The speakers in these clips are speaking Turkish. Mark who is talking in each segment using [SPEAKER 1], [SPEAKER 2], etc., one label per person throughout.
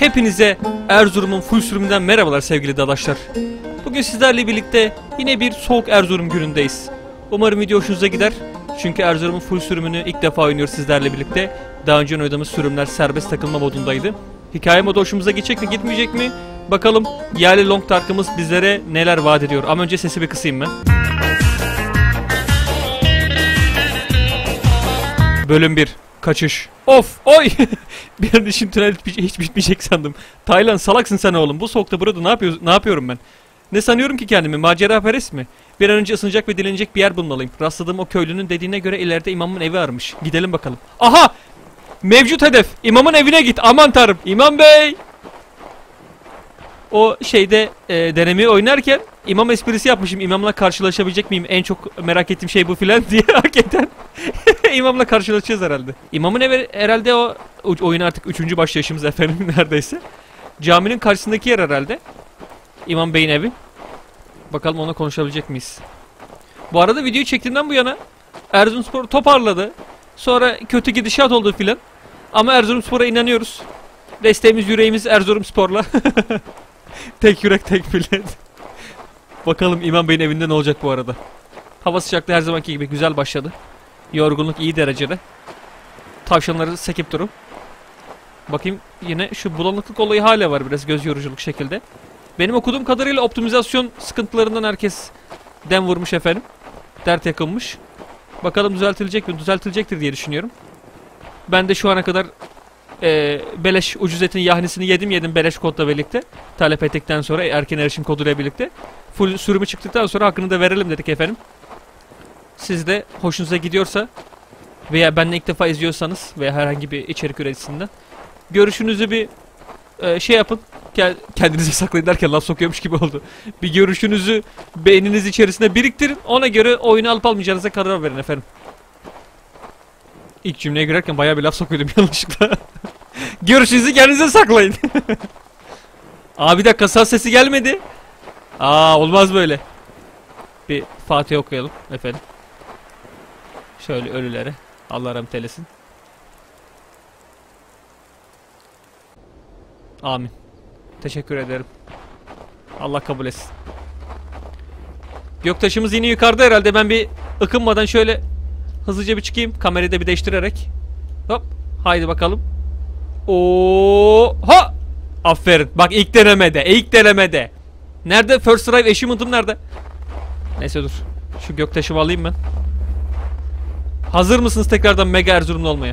[SPEAKER 1] Hepinize Erzurum'un full sürümünden merhabalar sevgili dadaşlar. Bugün sizlerle birlikte yine bir soğuk Erzurum günündeyiz. Umarım video hoşunuza gider. Çünkü Erzurum'un full sürümünü ilk defa oynuyoruz sizlerle birlikte. Daha önce oynadığımız sürümler serbest takılma modundaydı. Hikaye modu hoşumuza gidecek mi gitmeyecek mi? Bakalım yerli Long Dark'ımız bizlere neler vaat ediyor. Ama önce sesi bir kısayım ben. Bölüm 1. Kaçış. Of! Oy! Bir an işim tünel hiç bitmeyecek sandım. Taylan salaksın sen oğlum. Bu soğukta burada ne yapıyorum ben? Ne sanıyorum ki kendimi? Maceraperest mi? Bir an önce ısınacak ve dinlenecek bir yer bulmalıyım. Rastladığım o köylünün dediğine göre ileride imamın evi varmış. Gidelim bakalım. Aha! Mevcut hedef. İmamın evine git. Aman tanrım. İmam bey! O şeyde denemeyi oynarken imam esprisi yapmışım. İmamla karşılaşabilecek miyim? En çok merak ettiğim şey bu filan diye hakikaten. İmamla karşılaşacağız herhalde. İmamın evi herhalde o oyun artık 3. başlayışımız efendim neredeyse. Caminin karşısındaki yer herhalde. İmam Bey'in evi. Bakalım ona konuşabilecek miyiz? Bu arada videoyu çektiğimden bu yana Erzurumspor toparladı. Sonra kötü gidişat oldu filan. Ama Erzurumspor'a inanıyoruz. Desteğimiz, yüreğimiz Erzurumspor'la. Tek yürek, tek millet. Bakalım İmam Bey'in evinde ne olacak bu arada. Hava sıcaklığı her zamanki gibi güzel başladı. Yorgunluk iyi derecede. Tavşanları sekip durum. Bakayım yine şu bulanıklık olayı hala var biraz göz yoruculuk şekilde. Benim okuduğum kadarıyla optimizasyon sıkıntılarından herkes dem vurmuş efendim. Dert yakınmış. Bakalım düzeltilecek mi? Düzeltilecektir diye düşünüyorum. Ben de şu ana kadar beleş ucuz etin yahnisini yedim beleş kodla birlikte. Talep ettikten sonra erken erişim koduyla birlikte. Full sürümü çıktıktan sonra hakkını da verelim dedik efendim. Siz de hoşunuza gidiyorsa veya benle ilk defa izliyorsanız veya herhangi bir içerik üreticisinden görüşünüzü bir şey yapın. Kendinize saklayın derken laf sokuyormuş gibi oldu. Bir görüşünüzü beyniniz içerisinde biriktirin. Ona göre oyunu alıp almayacağınıza karar verin efendim. İlk cümleye girerken bayağı bir laf sokuyordum yanlışlıkla. Görüşünüzü kendinize saklayın. Abi bir dakika saz sesi gelmedi. Olmaz böyle. Bir Fatiha okuyalım efendim. Şöyle ölülere. Allah rahmet eylesin. Amin. Teşekkür ederim. Allah kabul etsin. Göktaşımız yine yukarıda herhalde. Ben bir ıkınmadan şöyle hızlıca bir çıkayım. Kamerayı da bir değiştirerek. Hop. Haydi bakalım. Ha! Aferin. Bak ilk denemede. Nerede? First Drive achievement'ım nerede? Neyse dur. Şu göktaşımı alayım ben. Hazır mısınız tekrardan Mega Erzurumlu olmaya?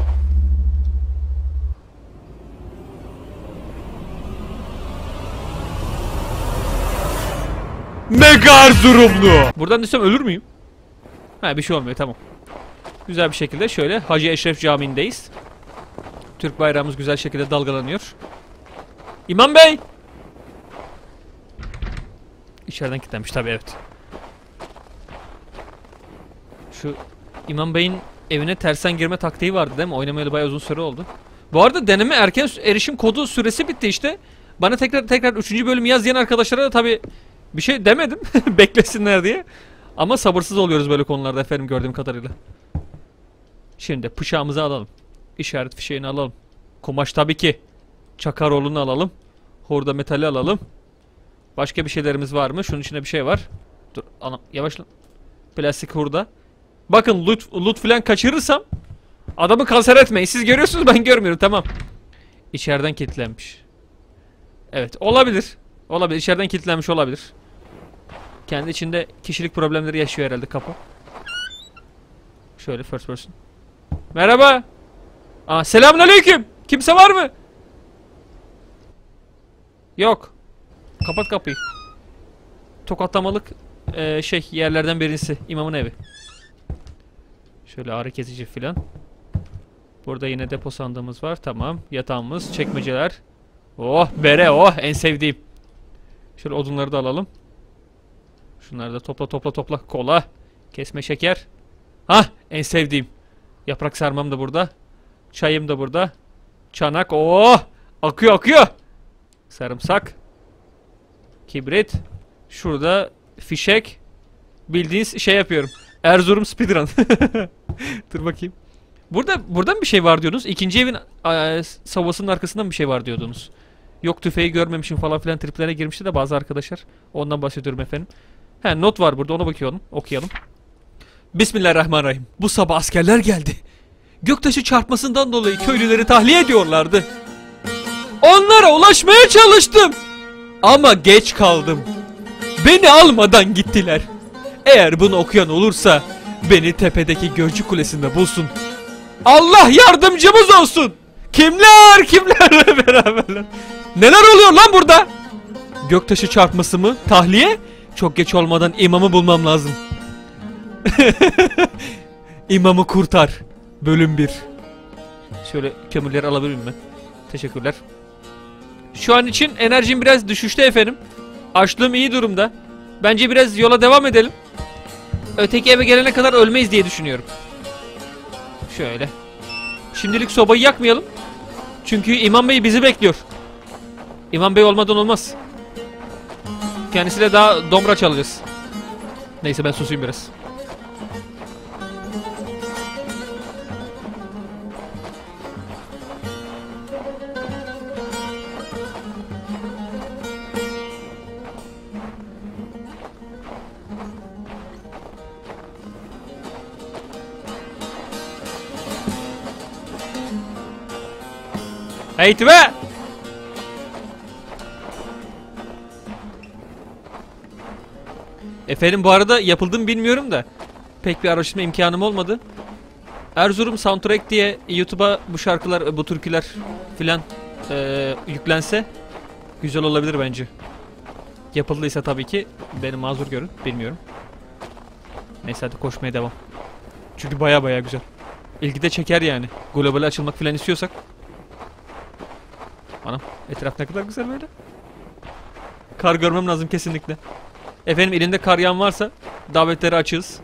[SPEAKER 1] Mega Erzurumlu! Buradan düşsem ölür müyüm? Bir şey olmuyor tamam. Güzel bir şekilde şöyle Hacı Eşref Camii'ndeyiz. Türk bayrağımız güzel şekilde dalgalanıyor. İmam Bey! İçeriden kilitlenmiş tabii evet. Şu İmam Bey'in evine tersten girme taktiği vardı değil mi? Oynamayalı bayağı uzun süre oldu. Bu arada deneme erken erişim kodu süresi bitti işte. Bana tekrar 3. bölüm yaz diyen arkadaşlara da tabii bir şey demedim. Beklesinler diye. Ama sabırsız oluyoruz böyle konularda efendim gördüğüm kadarıyla. Şimdi bıçağımızı alalım. İşaret fişeğini alalım. Kumaş tabii ki. Çakaroğlu'nu alalım. Hurda metali alalım. Başka bir şeylerimiz var mı? Şunun içinde bir şey var. Dur anam yavaş lan. Plastik hurda. Bakın loot falan kaçırırsam adamı kanser etmeyin. Siz görüyorsunuz ben görmüyorum tamam. İçeriden kilitlenmiş. Evet olabilir. Olabilir içeriden kilitlenmiş olabilir. Kendi içinde kişilik problemleri yaşıyor herhalde kapı. Şöyle first person. Merhaba. Selamünaleyküm. Kimse var mı? Yok. Kapat kapıyı. Tokatlamalık yerlerden birisi. İmamın evi. Şöyle ağrı kesici filan. Burada yine depo sandığımız var. Tamam. Yatağımız, çekmeceler. Oh bere oh en sevdiğim. Şöyle odunları da alalım. Şunları da topla. Kola. Kesme şeker. En sevdiğim. Yaprak sarmam da burada. Çayım da burada. Çanak. Oh! Akıyor. Sarımsak. Kibrit. Şurada fişek. Bildiğiniz şey yapıyorum. Erzurum speedrun. Dur bakayım. Buradan bir şey var diyordunuz. İkinci evin savasının arkasından bir şey var diyordunuz. Yok tüfeği görmemişim falan filan triplere girmişti de bazı arkadaşlar. Ondan bahsediyorum efendim. He, not var burada, ona bakıyorum. Okuyalım. Bismillahirrahmanirrahim. Bu sabah askerler geldi. Göktaşı çarpmasından dolayı köylüleri tahliye ediyorlardı. Onlara ulaşmaya çalıştım. Ama geç kaldım. Beni almadan gittiler. Eğer bunu okuyan olursa beni tepedeki Gölcük Kulesi'nde bulsun. Allah yardımcımız olsun. Kimlerle beraberler. Neler oluyor lan burada? Göktaşı çarpması mı? Tahliye? Çok geç olmadan imamı bulmam lazım. İmamı kurtar. Bölüm 1. Şöyle kömürleri alabilir miyim ben? Teşekkürler. Şu an için enerjim biraz düşüşte efendim. Açlığım iyi durumda. Bence biraz yola devam edelim. Öteki eve gelene kadar ölmeyiz diye düşünüyorum. Şöyle. Şimdilik sobayı yakmayalım. Çünkü İmam Bey bizi bekliyor. İmam Bey olmadan olmaz. Kendisiyle daha domra çalacağız. Neyse ben susayım biraz. Hey be! Efendim bu arada yapıldı mı bilmiyorum da pek bir araştırma imkanım olmadı. Erzurum Soundtrack diye YouTube'a bu şarkılar, bu türküler filan yüklense güzel olabilir bence. Yapıldıysa tabii ki beni mazur görün, bilmiyorum. Neyse hadi koşmaya devam. Çünkü baya güzel. İlgi de çeker yani. Globale açılmak filan istiyorsak. Anam etraf ne kadar güzel böyle. Kar görmem lazım kesinlikle. Efendim elinde kar yağan varsa davetleri açığız.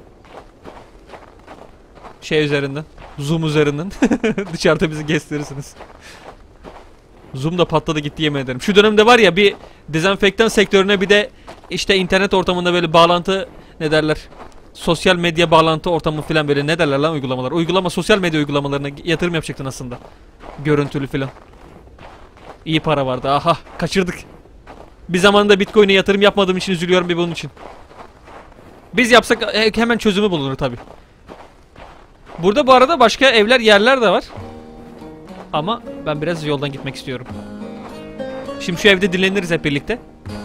[SPEAKER 1] Şey üzerinden, Zoom üzerinden dışarıda bizi gösterirsiniz. Zoom da patladı gitti yemin ederim. Şu dönemde var ya bir dezenfektan sektörüne bir de işte internet ortamında böyle bağlantı ne derler? Sosyal medya bağlantı ortamı falan böyle ne derler lan uygulamalar? Uygulama sosyal medya uygulamalarına yatırım yapacaktın aslında. Görüntülü falan. İyi para vardı. Aha kaçırdık. Bir zamanında Bitcoin'e yatırım yapmadığım için üzülüyorum bir bunun için. Biz yapsak hemen çözümü bulunur tabi. Burada bu arada başka evler yerler de var. Ama ben biraz yoldan gitmek istiyorum. Şimdi şu evde dinleniriz hep birlikte.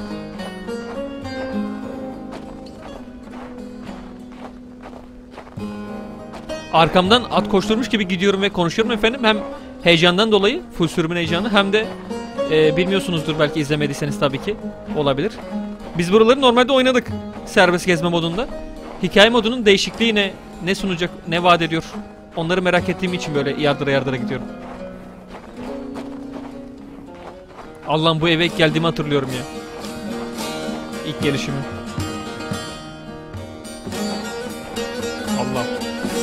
[SPEAKER 1] Arkamdan at koşturmuş gibi gidiyorum ve konuşuyorum efendim. Hem heyecandan dolayı, full sürümün heyecanı, hem de bilmiyorsunuzdur belki izlemediyseniz tabii ki olabilir. Biz buraları normalde oynadık serbest gezme modunda. Hikaye modunun değişikliği ne sunacak, ne vaat ediyor, onları merak ettiğim için böyle yardıra gidiyorum. Allah'ım bu eve ilk geldiğimi hatırlıyorum ya. İlk gelişimi. Allah.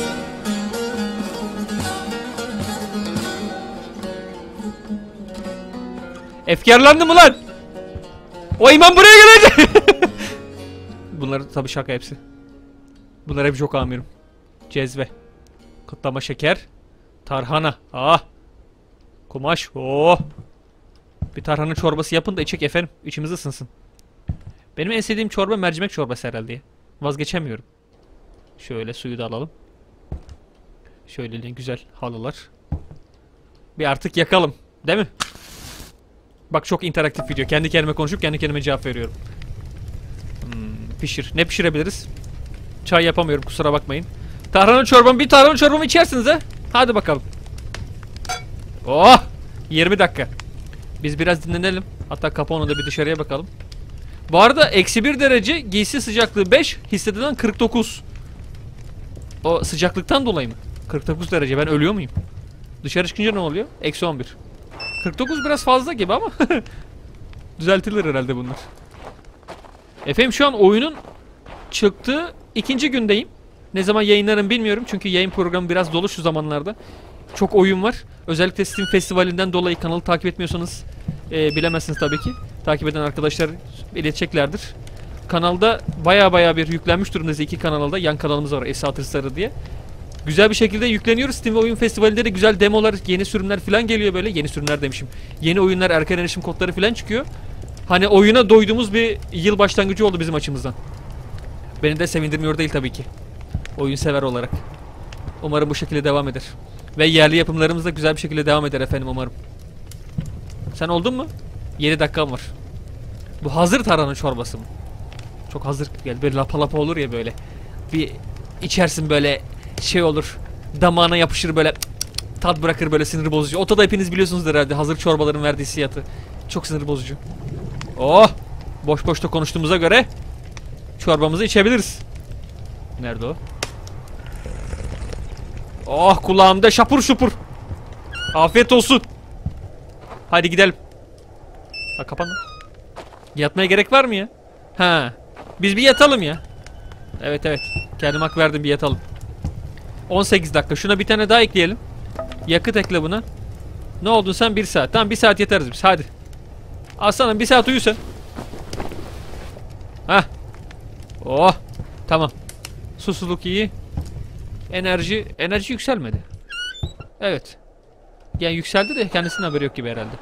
[SPEAKER 1] Efkarlandı mı lan? O imam buraya gelecek. Bunlar tabii şaka hepsi. Bunlar hep çok amirim. Cezve. Kutlama şeker. Tarhana. Ah. Kumaş. Oh. Bir tarhana çorbası yapın da içek efendim. İçimiz ısınsın. Benim en sevdiğim çorba mercimek çorbası herhalde. Vazgeçemiyorum. Şöyle suyu da alalım. Şöyle güzel halılar. Bir artık yakalım. Değil mi? Bak çok interaktif video. Kendi kendime konuşup kendi kendime cevap veriyorum. Pişir. Ne pişirebiliriz? Çay yapamıyorum kusura bakmayın. Bir tarhana çorbamı içersiniz ha. Hadi bakalım. Oh! 20 dakika. Biz biraz dinlenelim. Hatta kapağını da bir dışarıya bakalım. Bu arada -1 derece, giysi sıcaklığı 5, hissedilen 49. O sıcaklıktan dolayı mı? 49 derece, ben ölüyor muyum? Dışarı çıkınca ne oluyor? -11. 49 biraz fazla gibi ama düzeltilir herhalde bunlar. Efendim şu an oyunun çıktığı 2. gündeyim. Ne zaman yayınlarım bilmiyorum çünkü yayın programı biraz dolu şu zamanlarda. Çok oyun var. Özellikle Steam Festivali'nden dolayı kanalı takip etmiyorsanız bilemezsiniz tabii ki. Takip eden arkadaşlar ileteceklerdir. Kanalda baya bir yüklenmiş durumdayız, 2 kanalda. Yan kanalımız var Esat Hırsları diye. Güzel bir şekilde yükleniyoruz. Steam Oyun Festivali'nde de güzel demolar, yeni sürümler falan geliyor böyle. Yeni sürümler demişim. Yeni oyunlar, erken erişim kodları falan çıkıyor. Hani oyuna doyduğumuz bir yıl başlangıcı oldu bizim açımızdan. Beni de sevindirmiyor değil tabii ki. Oyun sever olarak. Umarım bu şekilde devam eder. Ve yerli yapımlarımız da güzel bir şekilde devam eder efendim umarım. Sen oldun mu? 7 dakikam var. Bu hazır tarhana çorbası mı? Çok hazır geldi. Böyle lapa lapa olur ya böyle. Bir içersin böyle şey olur. Damağına yapışır böyle tat bırakır böyle sinir bozucu. O tadı hepiniz biliyorsunuz herhalde. Hazır çorbaların verdiği hissiyatı. Çok sinir bozucu. Oh! Boş boş da konuştuğumuza göre çorbamızı içebiliriz. Nerede o? Oh kulağımda şapur şupur. Afiyet olsun. Hadi gidelim. Ha kapandı. Yatmaya gerek var mı ya? Ha. Biz bir yatalım ya. Evet evet. Kendim hak verdim, bir yatalım. 18 dakika. Şuna bir tane daha ekleyelim. Yakıt ekle buna. Ne oldun sen? 1 saat. Tamam 1 saat yeteriz biz. Hadi. Aslanım 1 saat uyu sen. Hah. Oh. Tamam. Susuzluk iyi. Enerji yükselmedi. Evet. Yani yükseldi de kendisinin haberi yok gibi herhalde.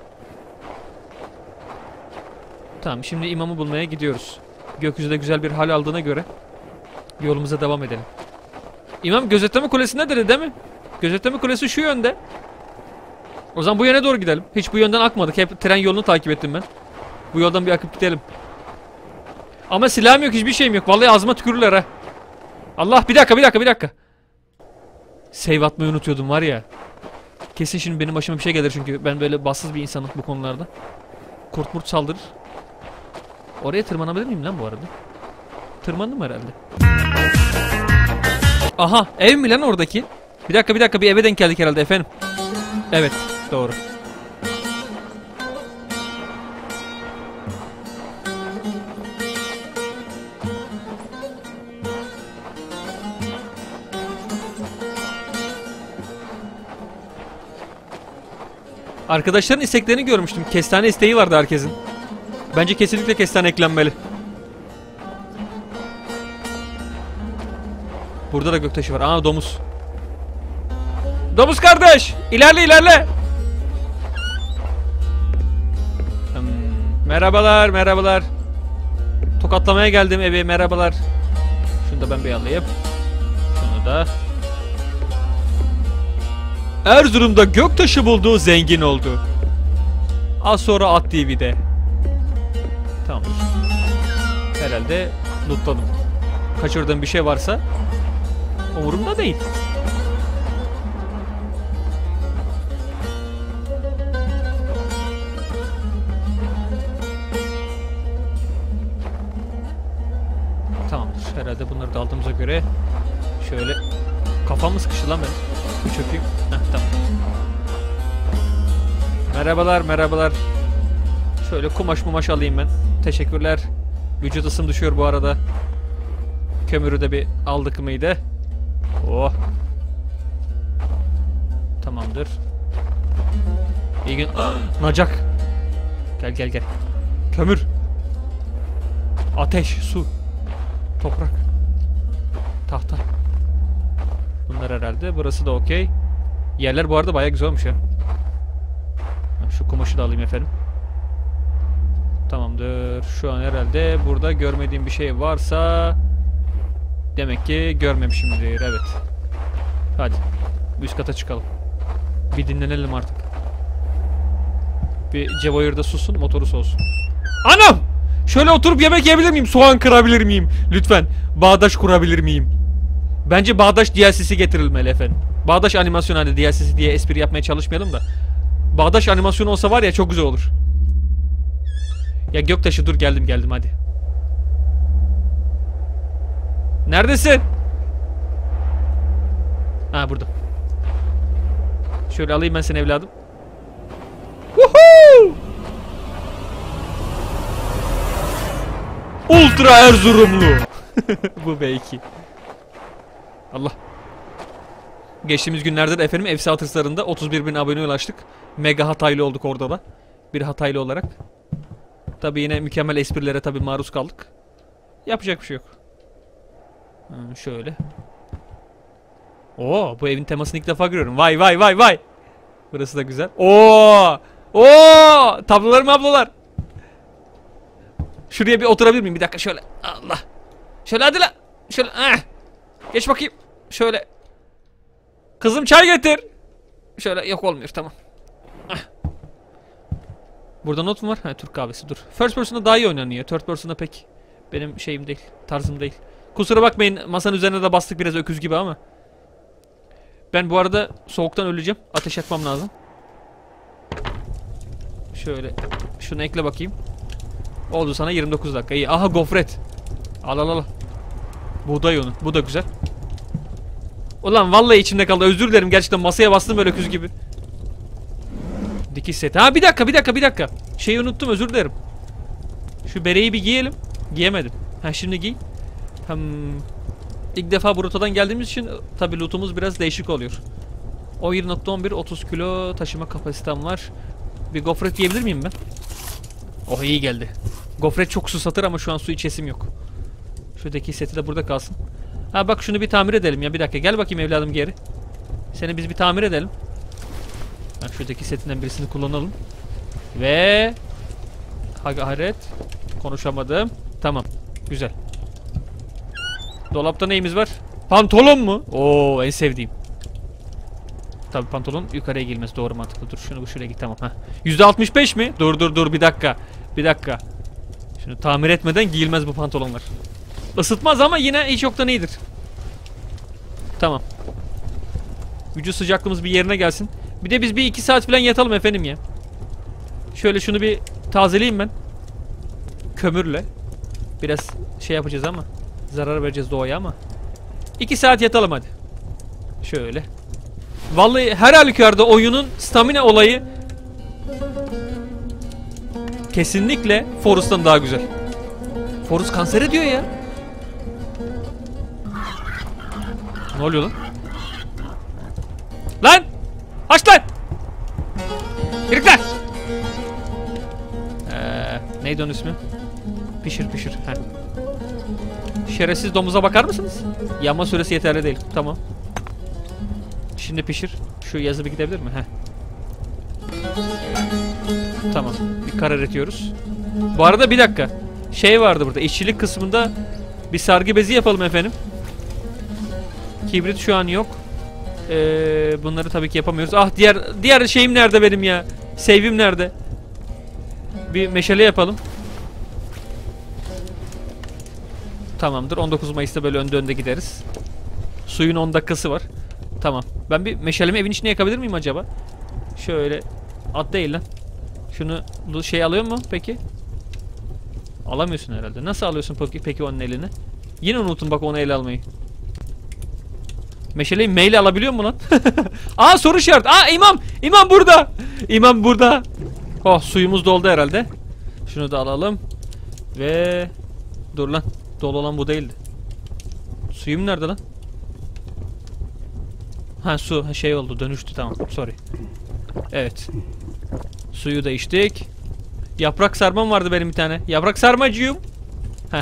[SPEAKER 1] Tamam şimdi imamı bulmaya gidiyoruz. Gökyüzünde güzel bir hal aldığına göre yolumuza devam edelim. İmam gözetleme kulesindedir değil mi? Gözetleme kulesi şu yönde. O zaman bu yöne doğru gidelim. Hiç bu yönden akmadık. Hep tren yolunu takip ettim ben. Bu yoldan bir akıp gidelim. Ama silahım yok, hiçbir şeyim yok. Vallahi ağzıma tükürürler ha. Allah, bir dakika. Save atmayı unutuyordum var ya. Kesin şimdi benim başıma bir şey gelir çünkü ben böyle bassız bir insanım bu konularda. Kurt murt saldırır. Oraya tırmanabilir miyim lan bu arada? Tırmandım herhalde. Aha, ev mi lan oradaki? Bir dakika bir eve denk geldik herhalde efendim. Evet, doğru. Arkadaşların isteklerini görmüştüm. Kestane isteği vardı herkesin. Bence kesinlikle kestane eklenmeli. Burada da göktaşı var. Aa, domuz. Domuz kardeş! İlerle! Merhabalar. Tokatlamaya geldim evi, merhabalar. Şunu da ben bir alayım. Şunu da. Erzurum'da göktaşı buldu, zengin oldu. Az sonra At TV'de. Tamam. Herhalde lootladım. Kaçırdığım bir şey varsa umurumda değil. Tamamdır. Herhalde bunları da aldığımıza göre şöyle kafam mı sıkıştı lan ben? Bir çökeyim. Heh, tamam. Merhabalar. Şöyle kumaş alayım ben. Teşekkürler. Vücut ısım düşüyor bu arada. Kömürü de bir aldık mıydı? Oh. Tamamdır. İyi gün. Nacak. Gel. Kömür. Ateş, su. Toprak. Tahta. Bunlar herhalde. Burası da okey. Yerler bu arada bayağı güzel olmuş ya. Şu kumaşı da alayım efendim. Tamamdır. Şu an herhalde burada görmediğim bir şey varsa demek ki görmemişimdir. Evet. Hadi. Üst kata çıkalım. Bir dinlenelim artık. Bir Cevahir de sussun, motoru soğusun. Anam! Şöyle oturup yemek yiyebilir miyim? Soğan kırabilir miyim? Lütfen. Bağdaş kurabilir miyim? Bence Bağdaş DLC'si getirilmeli efendim. Bağdaş animasyon, hadi DLC'si diye espri yapmaya çalışmayalım da. Bağdaş animasyon olsa var ya, çok güzel olur. Ya göktaşı dur, geldim hadi. Neredesin? Ha, burada. Şöyle alayım ben seni evladım. Woohoo! Ultra Erzurumlu. Bu belki. Allah. Geçtiğimiz günlerde de efendim Efsa Tırsları'nda 31.000 aboneye ulaştık. Mega Hataylı olduk orada da. Bir Hataylı olarak. Tabi yine mükemmel esprilere tabi maruz kaldık. Yapacak bir şey yok. Şöyle. Oo, bu evin temasını ilk defa görüyorum. Vay vay vay vay. Burası da güzel. Oo! Oo! Tablolar mı ablalar? Şuraya bir oturabilir miyim? Bir dakika şöyle. Allah. Şöyle hadi la. Şöyle. Geç bakayım. Şöyle. Kızım çay getir. Şöyle yok olmuyor tamam. Burada not mu var? Ha, Türk kahvesi dur. First person'da daha iyi oynanıyor. Third person'da pek benim şeyim değil. Tarzım değil. Kusura bakmayın masanın üzerine de bastık biraz öküz gibi ama. Ben bu arada soğuktan öleceğim. Ateş etmem lazım. Şöyle şunu ekle bakayım. Oldu sana 29 dakika. İyi. Aha gofret. Al al al. Buğday unu. Bu da güzel. Ulan vallahi içimde kaldı. Özür dilerim gerçekten masaya bastım böyle öküz gibi. Dikiş seti. Ha bir dakika. Şeyi unuttum özür dilerim. Şu bereyi bir giyelim. Giyemedim. Ha şimdi giy. İlk defa bu rotadan geldiğimiz için tabi lootumuz biraz değişik oluyor. O 1.11 30 kilo taşıma kapasitem var. Bir gofret yiyebilir miyim ben? Oh iyi geldi. Gofret çok su satır ama şu an su içesim yok. Şuradaki seti de burada kalsın. Ha bak şunu bir tamir edelim ya bir dakika. Gel bakayım evladım geri. Seni biz bir tamir edelim. Ha, şuradaki setinden birisini kullanalım. Ve Hagaret. Konuşamadım. Tamam. Güzel. Dolapta neyimiz var? Pantolon mu? Oo en sevdiğim. Tabii pantolon yukarıya girmesi doğru mantıklı. Dur şunu şuraya git tamam. %65 mi? Dur bir dakika. Bir dakika. Şunu tamir etmeden giyilmez bu pantolonlar. Isıtmaz ama yine hiç yoktan iyidir. Tamam. Vücut sıcaklığımız bir yerine gelsin. Bir de biz bir 2 saat falan yatalım efendim ya. Şöyle şunu bir tazeleyeyim ben. Kömürle. Biraz şey yapacağız ama. Zarar vereceğiz doğaya ama. 2 saat yatalım hadi. Şöyle. Vallahi her halükarda oyunun stamina olayı kesinlikle Forest'tan daha güzel. Forest kanser ediyor ya. Ne oluyor lan? Lan! Aç lan! Yürükler! Neydi onun ismi? Pişir. Heh. Şerefsiz domuza bakar mısınız? Yanma süresi yeterli değil. Tamam. Şimdi pişir. Şu yazı bir gidebilir mi? Heh. Tamam. Bir karar etiyoruz. Bu arada bir dakika. Şey vardı burada. İşçilik kısmında bir sargı bezi yapalım efendim. Kibrit şu an yok. Bunları tabii ki yapamıyoruz. Ah diğer şeyim nerede benim ya? Save'im nerede? Bir meşale yapalım. Tamamdır. 19 Mayıs'ta böyle önde gideriz. Suyun 10 dakikası var. Tamam. Ben bir meşalemi evin içine yakabilir miyim acaba? Şöyle. At değil lan. Şunu şey alıyor mu peki? Alamıyorsun herhalde. Nasıl alıyorsun peki onun elini? Yine unutun bak onu ele almayı. Meşaleyi mail alabiliyor mu lan? Aa soru işareti. Aa imam. İmam burada. İmam burada. Oh suyumuz doldu herhalde. Şunu da alalım. Ve dur lan. Dolu olan bu değildi. Suyum nerede lan? Ha su şey oldu dönüştü tamam sorry. Evet. Suyu da içtik. Yaprak sarmam vardı benim bir tane. Yaprak sarmacığım. Heh.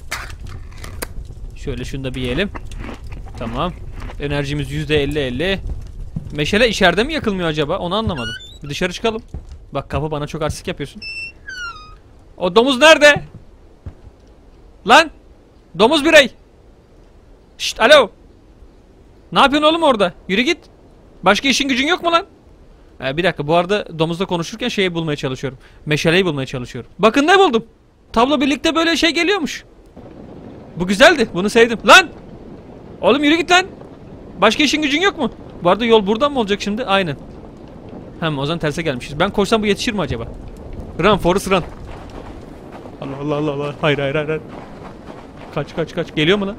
[SPEAKER 1] Şöyle şunu da bir yiyelim. Tamam. Enerjimiz %50-50. Meşale içeride mi yakılmıyor acaba? Onu anlamadım. Bir dışarı çıkalım. Bak kapı bana çok artistik yapıyorsun. O domuz nerede? Lan! Domuz birey! Şşt alo! Ne yapıyorsun oğlum orada? Yürü git. Başka işin gücün yok mu lan? Bir dakika bu arada domuzla konuşurken şeyi bulmaya çalışıyorum. Meşaleyi bulmaya çalışıyorum. Bakın ne buldum. Tablo birlikte böyle şey geliyormuş. Bu güzeldi. Bunu sevdim. Lan! Oğlum yürü git lan. Başka işin gücün yok mu? Bu arada yol buradan mı olacak şimdi? Aynen. Hem o zaman terse gelmişiz. Ben koşsam bu yetişir mi acaba? Run Forrest run. Allah. Hayır. Kaç. Geliyor mu lan?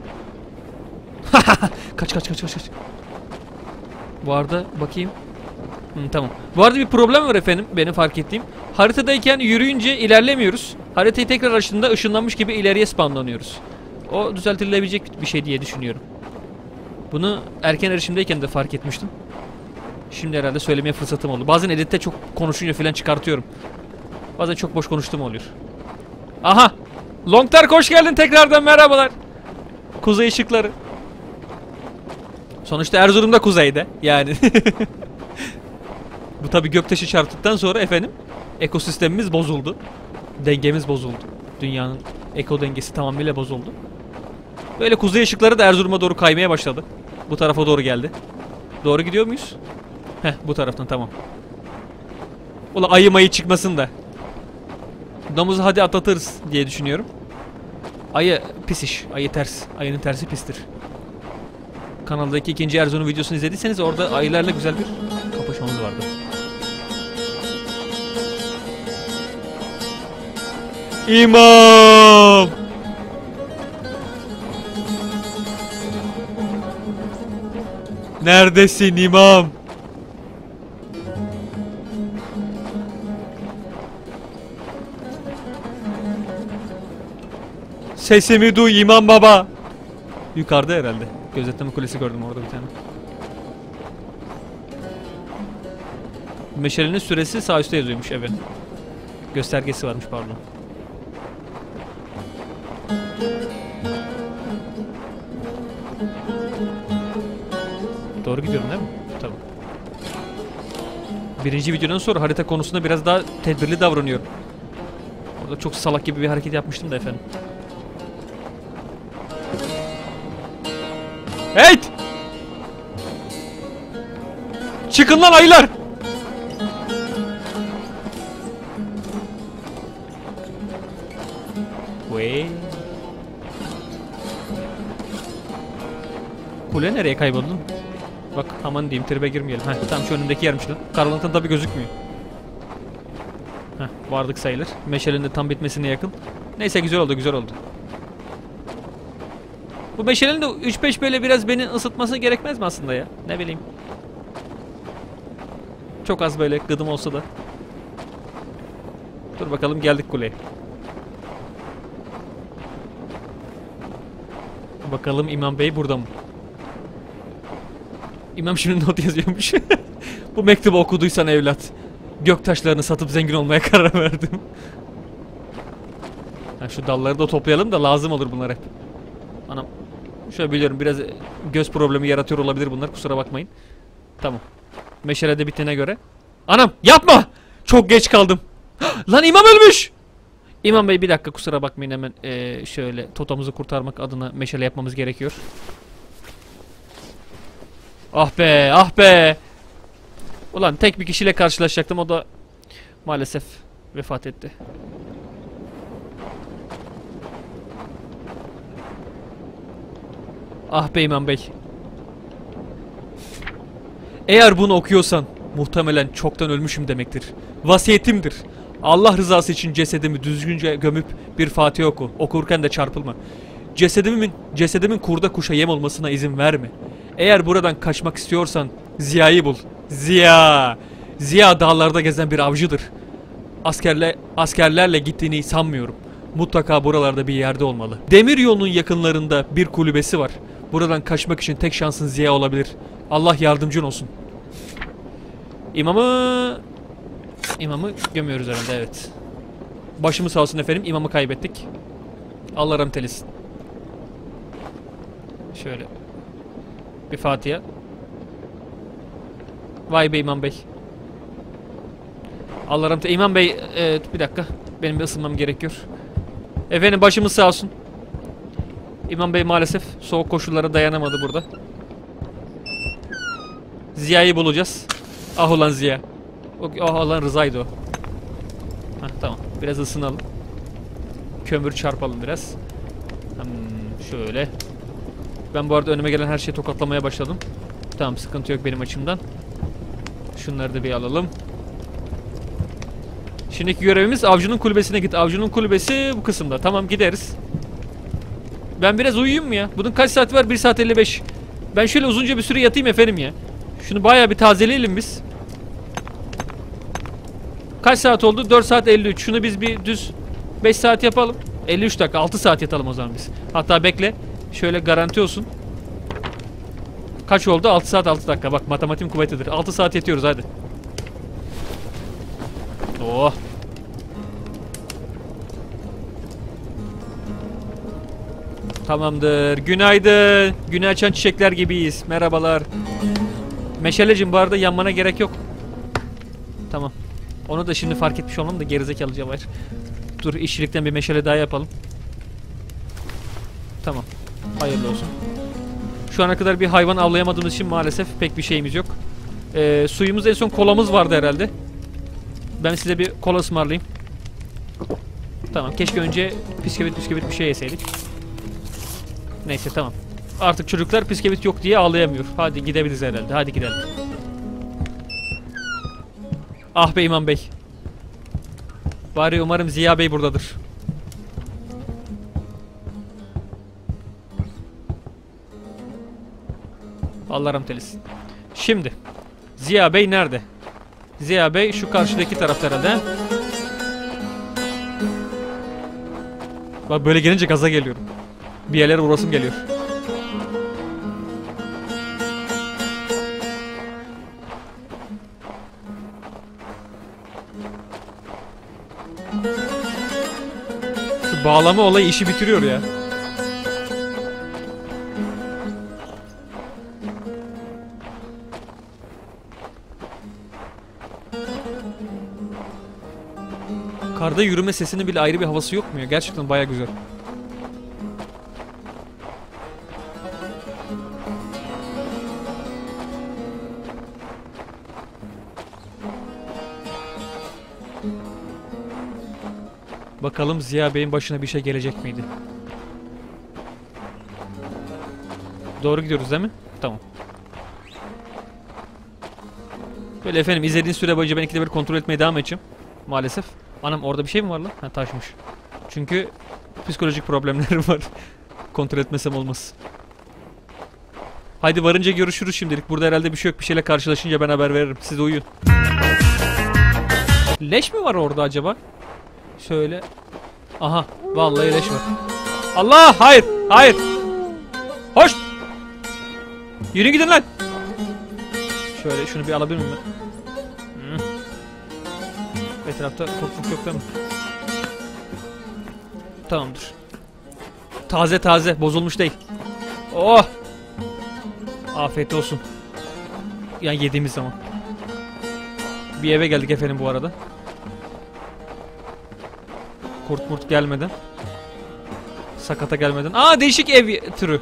[SPEAKER 1] Kaç. Bu arada bakayım. Tamam. Bu arada bir problem var efendim benim fark ettiğim. Haritadayken yürüyünce ilerlemiyoruz. Haritayı tekrar açtığında ışınlanmış gibi ileriye spawnlanıyoruz. O düzeltilebilecek bir şey diye düşünüyorum. Bunu erken erişimdeyken de fark etmiştim. Şimdi herhalde söylemeye fırsatım oldu. Bazen editte çok konuşunca falan çıkartıyorum. Bazen çok boş konuştuğum oluyor. Aha! Longtar hoş geldin tekrardan merhabalar. Kuzey ışıkları. Sonuçta Erzurum'da kuzeyde yani. Bu tabi göktaşı çarptıktan sonra efendim ekosistemimiz bozuldu. Dengemiz bozuldu. Dünyanın eko dengesi tamamıyla bozuldu. Böyle kuzey ışıkları da Erzurum'a doğru kaymaya başladı. Bu tarafa doğru geldi. Doğru gidiyor muyuz? Heh, bu taraftan tamam. Ulan ayı mayı çıkmasın da. Domuzu hadi atlatırız diye düşünüyorum. Ayı pis iş. Ayı ters. Ayının tersi pistir. Kanaldaki ikinci Erzurum videosunu izlediyseniz orada ayılarla güzel bir kapışmamız vardı. İmam! Neredesin imam? Sesimi duy imam baba. Yukarıda herhalde. Gözetleme kulesi gördüm orada bir tane. Meşalenin süresi sağ üstte yazıyormuş, evet. Göstergesi varmış, pardon. Doğru gidiyorum değil mi? Tamam. Birinci videodan sonra harita konusunda biraz daha tedbirli davranıyorum. Orada çok salak gibi bir hareket yapmıştım da efendim. Hey! Çıkın lan ayılar! Vay. Kule nereye kayboldun? Bak aman diyeyim, tribe girmeyelim. Heh, tam şu önündeki yermiş lan. Karanlıktan tabi gözükmüyor. Heh, vardık sayılır. Meşalenin de tam bitmesine yakın. Neyse, güzel oldu, güzel oldu. Bu meşalenin de 3-5 böyle biraz beni ısıtması gerekmez mi aslında ya? Ne bileyim. Çok az böyle gıdım olsa da. Dur bakalım, geldik kuleye. Bakalım İmam Bey burada mı? İmam şimdi not yazıyormuş. Bu mektubu okuduysan evlat, göktaşlarını satıp zengin olmaya karar verdim. Ha, şu dalları da toplayalım da lazım olur bunlar hep. Anam. Şöyle biliyorum, biraz göz problemi yaratıyor olabilir bunlar, kusura bakmayın. Tamam. Meşale de bittiğine göre. Anam yapma! Çok geç kaldım. Lan imam ölmüş! İmam Bey bir dakika, kusura bakmayın, hemen şöyle totamızı kurtarmak adına meşale yapmamız gerekiyor. Ah be, ah be! Ulan tek bir kişiyle karşılaşacaktım, o da maalesef vefat etti. Ah be İmam Bey. Eğer bunu okuyorsan muhtemelen çoktan ölmüşüm demektir. Vasiyetimdir. Allah rızası için cesedimi düzgünce gömüp bir Fatiha oku. Okurken de çarpılma. Cesedimin kurda kuşa yem olmasına izin verme. Eğer buradan kaçmak istiyorsan Ziya'yı bul. Ziya. Ziya dağlarda gezen bir avcıdır. Askerlerle gittiğini sanmıyorum. Mutlaka buralarda bir yerde olmalı. Demir yolunun yakınlarında bir kulübesi var. Buradan kaçmak için tek şansın Ziya olabilir. Allah yardımcın olsun. İmamı gömüyoruz herhalde, evet. Başımız sağ olsun efendim, imamı kaybettik. Allah rahmet eylesin. Şöyle bir Fatiha. Vay be İmam Bey. Allah rahmet eylesin. İmam Bey, bir dakika, benim bir ısınmam gerekiyor. Efendim başımız sağ olsun. İmam Bey maalesef soğuk koşullara dayanamadı burada. Ziya'yı bulacağız. Ah ulan Ziya. Ah ulan Rıza'ydı o. Heh, tamam. Biraz ısınalım. Kömür çarpalım biraz. Şöyle. Ben bu arada önüme gelen her şeyi tokatlamaya başladım. Tamam, sıkıntı yok benim açımdan. Şunları da bir alalım. Şimdiki görevimiz avcunun kulübesine git. Avcunun kulübesi bu kısımda. Tamam, gideriz. Ben biraz uyuyayım mı ya? Bunun kaç saati var? 1 saat 55. Ben şöyle uzunca bir süre yatayım efendim ya. Şunu bayağı bir tazeleyelim biz. Kaç saat oldu? 4 saat 53. Şunu biz bir düz 5 saat yapalım. 53 dakika. 6 saat yatalım o zaman biz. Hatta bekle. Şöyle garanti olsun. Kaç oldu? 6 saat 6 dakika. Bak matematiğim kuvvetlidir. 6 saat yatıyoruz hadi. Oh. Tamamdır. Günaydın. Güne açan çiçekler gibiyiz. Merhabalar. Meşalecim bu arada yanmana gerek yok. Tamam. Onu da şimdi fark etmiş olmam da gerizekalı Cevahir. Dur işçilikten bir meşale daha yapalım. Tamam. Hayırlı olsun. Şu ana kadar bir hayvan avlayamadığımız için maalesef pek bir şeyimiz yok. Suyumuz en son kolamız vardı herhalde. Ben size bir kola ısmarlayayım. Tamam. Keşke önce bisküvit bir şey yeseydik. Neyse tamam. Artık çocuklar bisküvit yok diye ağlayamıyor. Hadi gidebiliriz herhalde. Hadi gidelim. Ah be İmam Bey. Bari umarım Ziya Bey buradadır. Allah rahmet eylesin. Şimdi Ziya Bey nerede? Ziya Bey şu karşıdaki tarafta herhalde. Bak böyle gelince gaza geliyorum. Bir yerlere uğrasım geliyor. Şu bağlama olayı işi bitiriyor ya. Karda yürüme sesinin bile ayrı bir havası yok mu ya? Gerçekten baya güzel. Bakalım Ziya Bey'in başına bir şey gelecek miydi? Doğru gidiyoruz değil mi? Tamam. Böyle efendim izlediğin süre boyunca ben ikide bir kontrol etmeye devam edeceğim. Maalesef. Anam orada bir şey mi var lan? Ha taşmış. Çünkü psikolojik problemlerim var. Kontrol etmesem olmaz. Haydi varınca görüşürüz şimdilik. Burada herhalde bir şey yok. Bir şeyle karşılaşınca ben haber veririm. Siz de uyuyun. Leş mi var orada acaba? Şöyle. Aha. Vallahi leş var. Allah! Hayır! Hayır! Hoş! Yürü gidin lan! Şöyle şunu bir alabilir miyim ben? Etrafta korkuluk yok değil mi? Tamamdır. Taze taze. Bozulmuş değil. Oh! Afiyet olsun. Yani yediğimiz zaman. Bir eve geldik efendim bu arada. Kurt murt gelmeden. Sakata gelmeden. Aa değişik ev türü.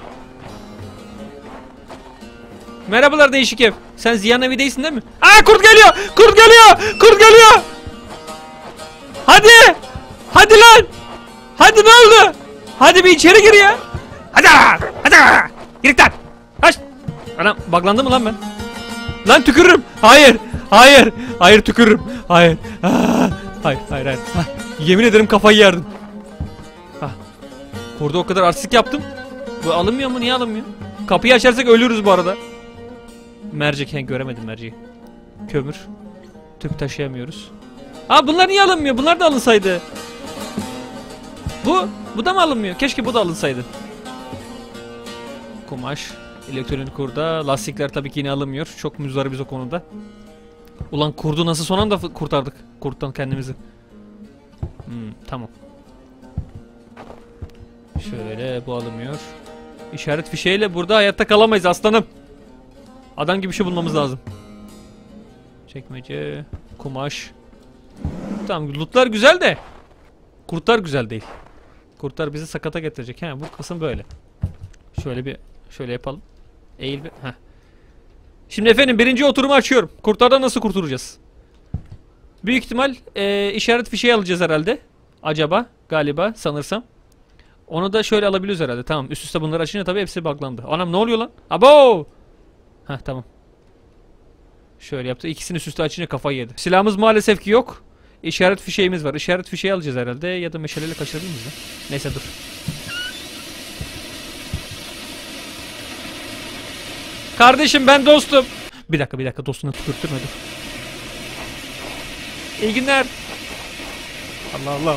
[SPEAKER 1] Merhabalar değişik ev. Sen Ziya'nın evi değilsin değil mi? Aa kurt geliyor! Kurt geliyor! Kurt geliyor! Hadi! Hadi lan! Hadi ne oldu? Hadi bir içeri gir ya! Hadi! Hadi! Gir lan! Kaç! Anam buglandı mı lan ben? Lan tükürürüm! Hayır! Hayır! Hayır tükürürüm! Hayır! Hayır! Hayır! Hayır! Yemin ederim kafayı yerdim. Kurda o kadar artistik yaptım. Bu alınmıyor mu? Niye alınmıyor? Kapıyı açarsak ölürüz bu arada. Mercek. Göremedim merceği. Kömür. Tüp taşıyamıyoruz. Aa bunlar niye alınmıyor? Bunlar da alınsaydı. Bu da mı alınmıyor? Keşke bu da alınsaydı. Kumaş. Elektronik kurda. Lastikler tabii ki yine alınmıyor. Çok müzdaribız o konuda. Ulan kurdu nasıl son anda kurtardık. Kurttan kendimizi. Tamam. Şöyle bu alınmıyor. İşaret fişeğiyle burada hayatta kalamayız aslanım. Adam gibi bir şey bulmamız lazım. Çekmece. Kumaş. Tamam lootlar güzel de. Kurtlar güzel değil. Kurtlar bizi sakata getirecek. He bu kısım böyle. Şöyle yapalım. Eğil bir. Heh. Şimdi efendim birinci oturumu açıyorum. Kurtlardan nasıl kurtulacağız? Büyük ihtimal işaret fişeği alacağız herhalde. Acaba galiba sanırsam. Onu da şöyle alabiliyoruz herhalde. Tamam üst üste bunları açınca tabii hepsi buglandı. Anam ne oluyor lan? Abo! Heh tamam. Şöyle yaptı. İkisini üst üste açınca kafayı yedi. Silahımız maalesef ki yok. İşaret fişeğimiz var. İşaret fişeği alacağız herhalde. Ya da meşaleyle kaçırabilir miyiz lan? Neyse dur. Kardeşim ben dostum. Bir dakika dostunu tükürtürme dur. İyi günler. Allah.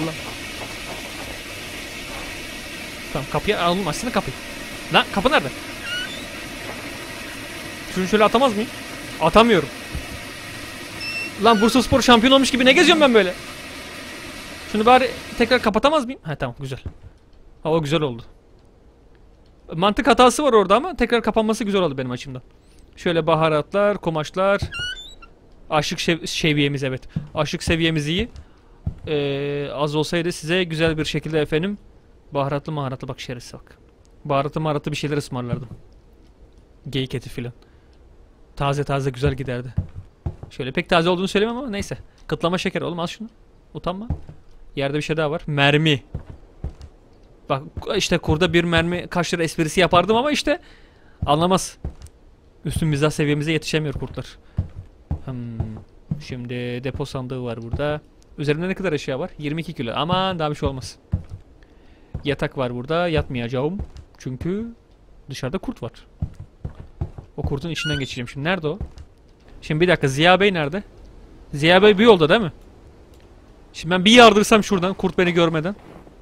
[SPEAKER 1] Tamam kapıyı alalım aslında kapıyı. Lan kapı nerede? Şunu şöyle atamaz mıyım? Atamıyorum. Lan Bursaspor şampiyon olmuş gibi ne geziyorum ben böyle? Şunu bari tekrar kapatamaz mıyım? Ha tamam güzel. Hava güzel oldu. Mantık hatası var orada ama tekrar kapanması güzel oldu benim açımdan. Şöyle baharatlar, kumaşlar. Açlık seviyemiz evet. Açlık seviyemiz iyi. Az olsaydı size güzel bir şekilde efendim. Baharatlı bak şerefsiz bak. Baharatlı bir şeyler ısmarlardım. Geyik eti filan. Taze taze güzel giderdi. Şöyle pek taze olduğunu söylemem ama neyse. Kıtlama şeker oğlum, al şunu. Utanma. Yerde bir şey daha var. Mermi. Bak işte kurda bir mermi kaç lira esprisi yapardım ama işte anlamaz. Üstün mizah seviyemize yetişemiyor kurtlar. Şimdi depo sandığı var burada. Üzerinde ne kadar eşya var? 22 kilo. Aman daha bir şey olmaz. Yatak var burada. Yatmayacağım. Çünkü dışarıda kurt var. O kurtun içinden geçeceğim. Şimdi nerede o? Şimdi bir dakika, Ziya Bey nerede? Ziya Bey bir yolda değil mi? Şimdi ben bir yardırsam şuradan kurt beni görmeden.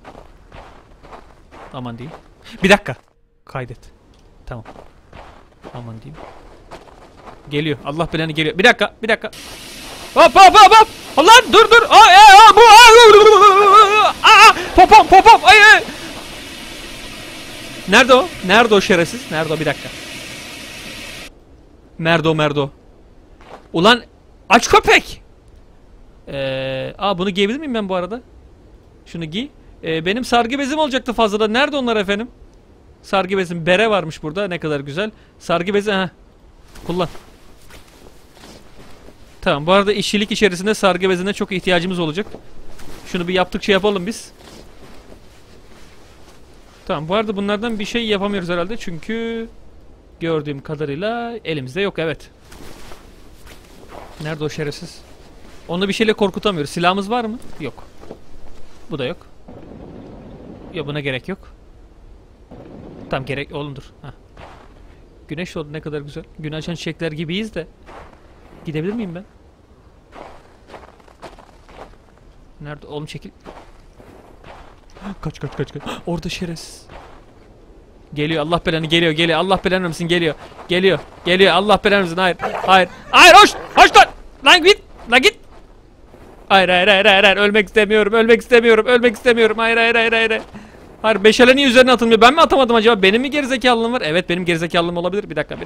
[SPEAKER 1] Aman diyeyim. Bir dakika. Kaydet. Tamam. Aman diyeyim. Geliyor. Allah belanı geliyor. Bir dakika. Bir dakika. Hop hop hop hop. Lan dur dur. Bu. Popom. Ay. Nerede o? Nerede o şerefsiz? Nerede o? Bir dakika. Nerede o? Ulan aç köpek. Bunu giyebilir miyim ben bu arada? Şunu giy. Benim sargı bezim olacaktı fazladan. Nerede onlar efendim? Sargı bezim. Bere varmış burada. Ne kadar güzel. Sargı bezi. Heh. Kullan. Tamam. Bu arada işçilik içerisinde sargı bezine çok ihtiyacımız olacak. Şunu bir yaptıkça yapalım biz. Tamam. Bu arada bunlardan bir şey yapamıyoruz herhalde. Çünkü gördüğüm kadarıyla elimizde yok. Evet. Nerede o şerefsiz? Onu bir şeyle korkutamıyoruz. Silahımız var mı? Yok. Bu da yok. Ya buna gerek yok. Tamam gerek oğlum dur. Heh. Güneş oldu ne kadar güzel. Gün açan çiçekler gibiyiz de. Gidebilir miyim ben? Nerede? Oğlum çekil. Kaç. Orada şerefsiz. Geliyor Allah belanı geliyor. Allah belanı versin geliyor. Geliyor Allah belanı versin. Hayır. Hoş lan git. Hayır. Ölmek istemiyorum. Hayır. Hayır meşale niye üzerine atılmıyor? Ben mi atamadım acaba? Benim mi gerizekalılığım var? Evet benim gerizekalılığım olabilir. Bir dakika.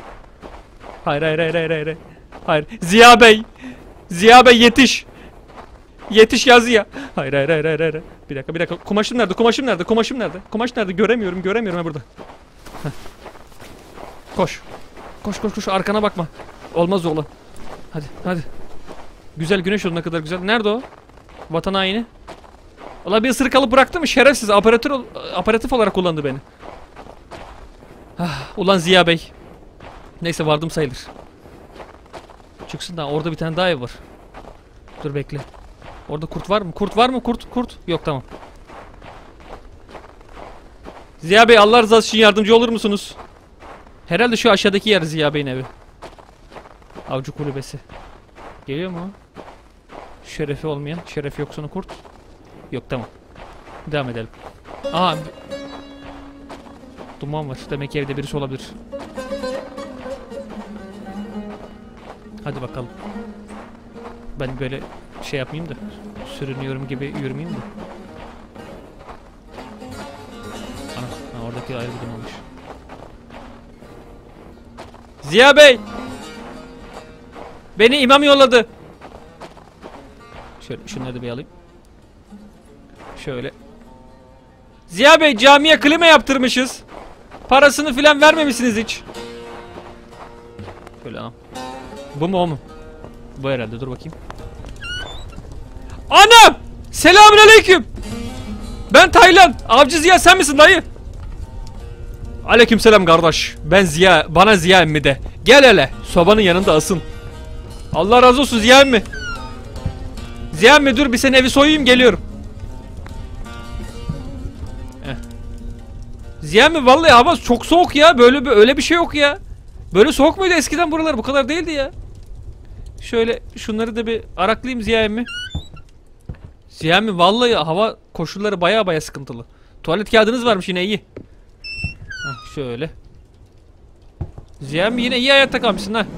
[SPEAKER 1] Hayır. Hayır. Ziya Bey yetiş. Yetiş yazıya. Hayır. Bir dakika. Kumaşım nerede? Kumaş nerede? Göremiyorum ha burada. Heh. Koş. Arkana bakma. Olmaz oğlum. Hadi. Güzel güneş oldu ne kadar güzel. Nerede o? Vatan haini. Ulan bir ısırık alıp bıraktı mı? Şerefsiz. Aparatif olarak kullandı beni. Ulan Ziya Bey. Neyse vardım sayılır. Çıksın da orada bir tane daha ev var. Dur bekle. Orada kurt var mı? Kurt. Yok tamam. Ziya Bey Allah rızası için yardımcı olur musunuz? Herhalde şu aşağıdaki yer Ziya Bey'in evi. Avcı kulübesi. Geliyor mu? Şerefi olmayan. Şerefi yoksunu kurt. Yok tamam. Devam edelim. Duman var. Demek ki evde birisi olabilir. Hadi bakalım. Ben böyle şey yapmayayım da. Sürünüyorum gibi yürümeyeyim de. Oradaki ayrı bir dumanmış. Ziya Bey! Beni imam yolladı. Şöyle şunları da bir alayım. Şöyle. Ziya Bey camiye klima yaptırmışız. Parasını filan vermemişsiniz hiç. Şöyle al. Bu mu o mu? Bu herhalde dur bakayım. Anam! Selamünaleyküm. Ben Taylan. Avcı Ziya sen misin dayı? Aleykümselam kardeş. Ben Ziya. Bana Ziya emmi de. Gel hele. Sobanın yanında asın. Allah razı olsun Ziya emmi. Ziya emmi dur bir senin evi soyayım geliyorum. Ziya emmi vallahi hava çok soğuk ya. Öyle bir şey yok ya. Böyle soğuk muydu eskiden buralar? Bu kadar değildi ya. Şöyle şunları da bir araklayayım Ziya emmi. Ziya emmi vallahi hava koşulları baya sıkıntılı. Tuvalet kağıdınız varmış yine iyi. Şöyle. Ziya emmi yine iyi hayatta kalmışsın ha.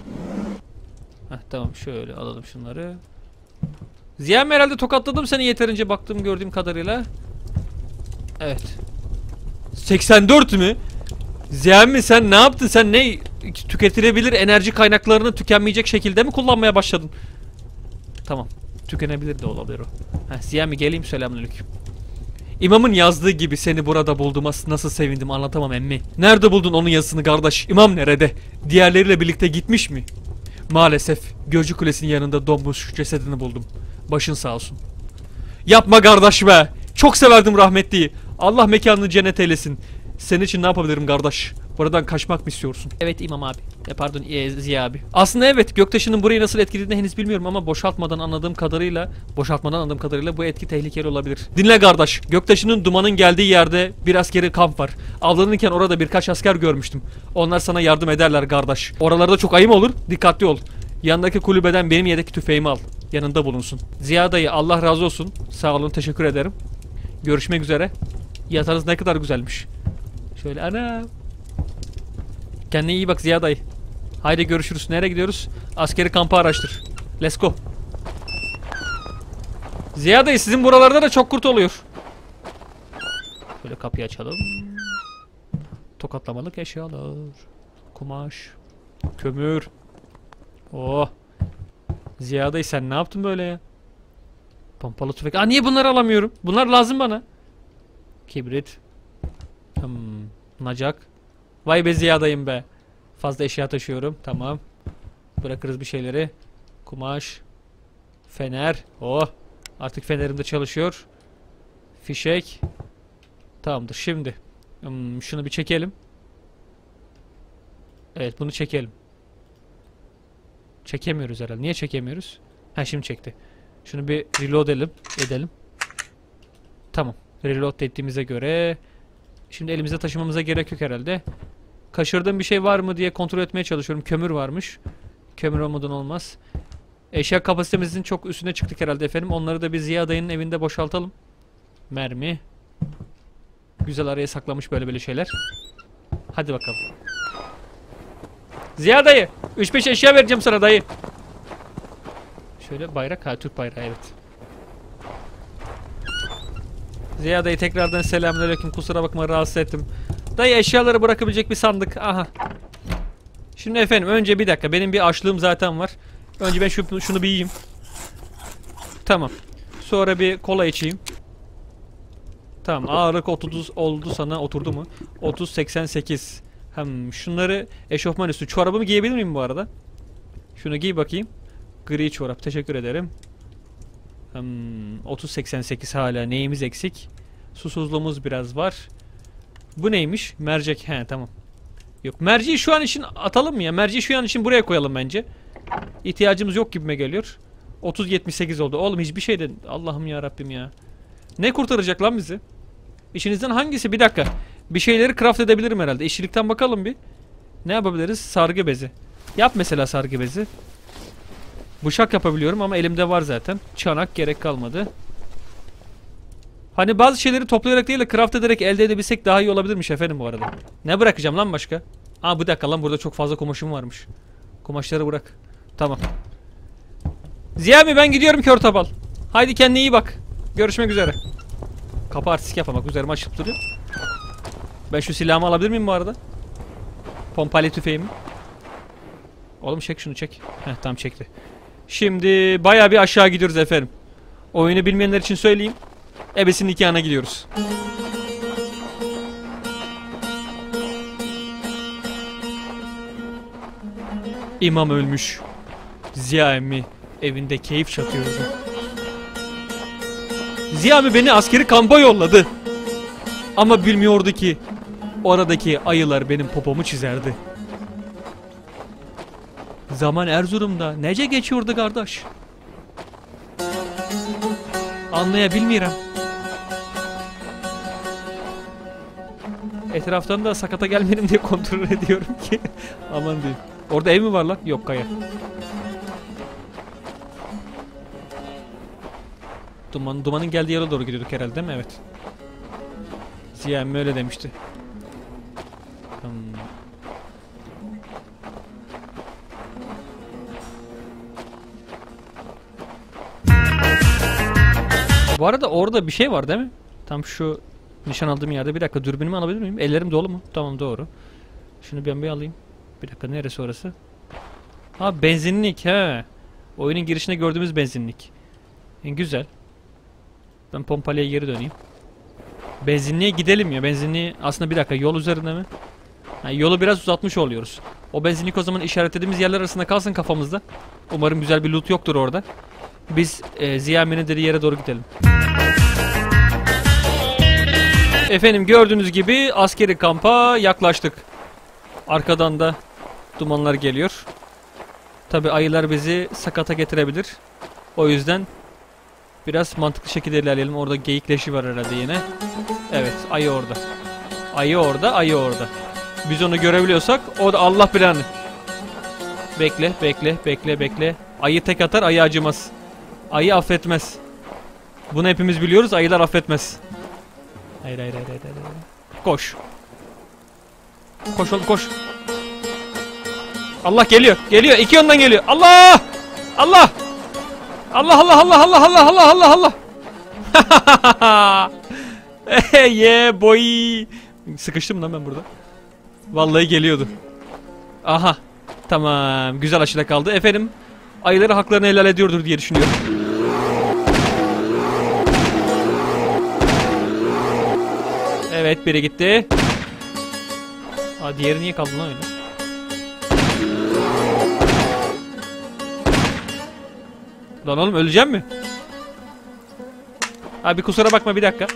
[SPEAKER 1] Tamam şöyle alalım şunları. Ziya emmi herhalde tokatladım seni yeterince baktığım gördüğüm kadarıyla. Evet. 84 mü? Ziya mi sen ne yaptın? Sen ne tüketilebilir enerji kaynaklarını tükenmeyecek şekilde mi kullanmaya başladın? Tamam. Tükenebilir de olabilir o. Ziya mi geleyim, selamünaleyküm. İmamın yazdığı gibi seni burada bulduğuma nasıl sevindim anlatamam emmi. Nerede buldun onun yazısını kardeş? İmam nerede? Diğerleriyle birlikte gitmiş mi? Maalesef Gölcü Kulesi'nin yanında donmuş cesedini buldum. Başın sağ olsun. Yapma kardeş be. Çok severdim rahmetliyi. Allah mekanını cennet eylesin. Senin için ne yapabilirim kardeş? Buradan kaçmak mı istiyorsun? Evet İmam abi. Pardon Ziya abi. Aslında evet, göktaşının burayı nasıl etkilediğini henüz bilmiyorum ama boşaltmadan anladığım kadarıyla bu etki tehlikeli olabilir. Dinle kardeş. Göktaşının dumanın geldiği yerde bir askeri kamp var. Avlanırken orada birkaç asker görmüştüm. Onlar sana yardım ederler kardeş. Oralarda çok ayım olur. Dikkatli ol. Yanındaki kulübeden benim yedek tüfeğimi al. Yanında bulunsun. Ziya dayı Allah razı olsun. Sağ olun, teşekkür ederim. Görüşmek üzere. Yatağınız ne kadar güzelmiş. Şöyle ana. Kendine iyi bak Ziya dayı. Haydi görüşürüz. Nereye gidiyoruz? Askeri kampı araştır. Let's go. Ziya dayı sizin buralarda da çok kurt oluyor. Şöyle kapıyı açalım. Tokatlamalık eşyalar. Kumaş. Kömür. Oh. Ziya dayı sen ne yaptın böyle ya? Pompalı tüfek. Niye bunları alamıyorum? Bunlar lazım bana. Kibrit. Nacak. Vay be Ziya dayım be. Fazla eşya taşıyorum. Tamam. Bırakırız bir şeyleri. Kumaş. Fener. Oh. Artık fenerim de çalışıyor. Fişek. Tamamdır. Şimdi. Şunu bir çekelim. Evet bunu çekelim. Çekemiyoruz herhalde. Niye çekemiyoruz? Şimdi çekti. Şunu bir reload edelim. Tamam. Reload ettiğimize göre şimdi elimizde taşımamıza gerek yok herhalde. Kaçırdığım bir şey var mı diye kontrol etmeye çalışıyorum. Kömür varmış. Kömür olmadan olmaz. Eşya kapasitemizin çok üstüne çıktık herhalde efendim. Onları da bir Ziya dayının evinde boşaltalım. Mermi. Güzel araya saklamış böyle şeyler. Hadi bakalım. Ziya dayı. 3-5 eşya vereceğim sana dayı. Şöyle bayrak. Türk bayrağı evet. Ziya dayı tekrardan selamünaleyküm. Kusura bakma rahatsız ettim. Dayı eşyaları bırakabilecek bir sandık. Aha. Şimdi efendim önce bir dakika. Benim bir açlığım zaten var. Önce ben şunu bir yiyeyim. Tamam. Sonra bir kola içeyim. Tamam. Ağırlık 30 oldu sana. Oturdu mu? 30-88. Şunları eşofman üstü. Çorabımı giyebilir miyim bu arada? Şunu giy bakayım. Gri çorap. Teşekkür ederim. 30-88 hala. Neyimiz eksik? Susuzluğumuz biraz var. Bu neymiş? Mercek. Tamam. Yok. Merceği şu an için atalım mı ya? Merceği şu an için buraya koyalım bence. İhtiyacımız yok gibime geliyor. 30-78 oldu. Oğlum hiçbir şeyden. Allah'ım ya Rabbim ya. Ne kurtaracak lan bizi? İşinizden hangisi? Bir dakika. Bir şeyleri craft edebilirim herhalde. İşçilikten bakalım bir. Ne yapabiliriz? Sargı bezi. Yap mesela sargı bezi. Bıçak yapabiliyorum ama elimde var zaten. Çanak gerek kalmadı. Hani bazı şeyleri toplayarak değil de craft ederek elde edebilsek daha iyi olabilirmiş efendim bu arada. Ne bırakacağım lan başka? Bir dakika lan burada çok fazla kumaşım varmış. Kumaşları bırak. Tamam. Ziya mi ben gidiyorum kör tabal. Haydi kendine iyi bak. Görüşmek üzere. Kapı artistik yapmak üzerime açıp duruyor. Ben şu silahımı alabilir miyim bu arada? Pompalı tüfeğimi. Oğlum çek şunu çek. Tamam çekti. Şimdi bayağı bir aşağı gidiyoruz efendim. Oyunu bilmeyenler için söyleyeyim. Ebesinin nikahına gidiyoruz. İmam ölmüş. Ziya emmi evinde keyif çatıyordu. Ziya emmi beni askeri kampa yolladı. Ama bilmiyordu ki oradaki ayılar benim popomu çizerdi. Zaman Erzurum'da nece geçiyordu kardeş? Anlayabilmiyorum. Etraftan da sakata gelmedim diye kontrol ediyorum ki. Aman diyeyim. Orada ev mi var lan? Yok kaya. Dumanın geldiği yere doğru gidiyorduk herhalde değil mi? Evet. Ziya emmi öyle demişti. Bu arada orada bir şey var değil mi? Tam şu Nişan aldığım yerde bir dakika dürbünümü alabilir miyim? Ellerim dolu mu? Tamam doğru. Şunu ben bir alayım. Bir dakika neresi orası? Ha benzinlik he. Oyunun girişinde gördüğümüz benzinlik. Güzel. Ben pompalıya geri döneyim. Benzinliğe gidelim ya. Benzinliği aslında bir dakika yol üzerinde mi? Ha, yolu biraz uzatmış oluyoruz. O benzinlik o zaman işaretlediğimiz yerler arasında kalsın kafamızda. Umarım güzel bir loot yoktur orada. Biz Ziya Emin'in dediği yere doğru gidelim. Efendim gördüğünüz gibi askeri kampa yaklaştık. Arkadan da dumanlar geliyor. Tabi ayılar bizi sakata getirebilir. O yüzden biraz mantıklı şekilde ilerleyelim. Orada geyik leşi var herhalde yine. Evet ayı orada. Ayı orada, ayı orada. Biz onu görebiliyorsak o da Allah bilanı. Bekle, bekle, bekle, bekle. Ayı tek atar, ayı acımaz. Ayı affetmez. Bunu hepimiz biliyoruz, ayılar affetmez. Hayır, hayır, hayır, hayır, hayır. Koş. Koş oğlum, koş. Allah geliyor, geliyor. İki yönden geliyor. Allah! Allah! Allah, Allah, Allah, Allah, Allah, Allah, Allah, Allah. Yeah boy. Sıkıştım lan ben burada. Vallahi geliyordu. Aha. Tamam. Güzel aşıda kaldı. Efendim ayıları haklarını helal ediyordur diye düşünüyorum. Evet biri gitti. Aa, diğeri niye kaldı lan öyle? Lan oğlum öleceğim mi? Abi kusura bakma bir dakika.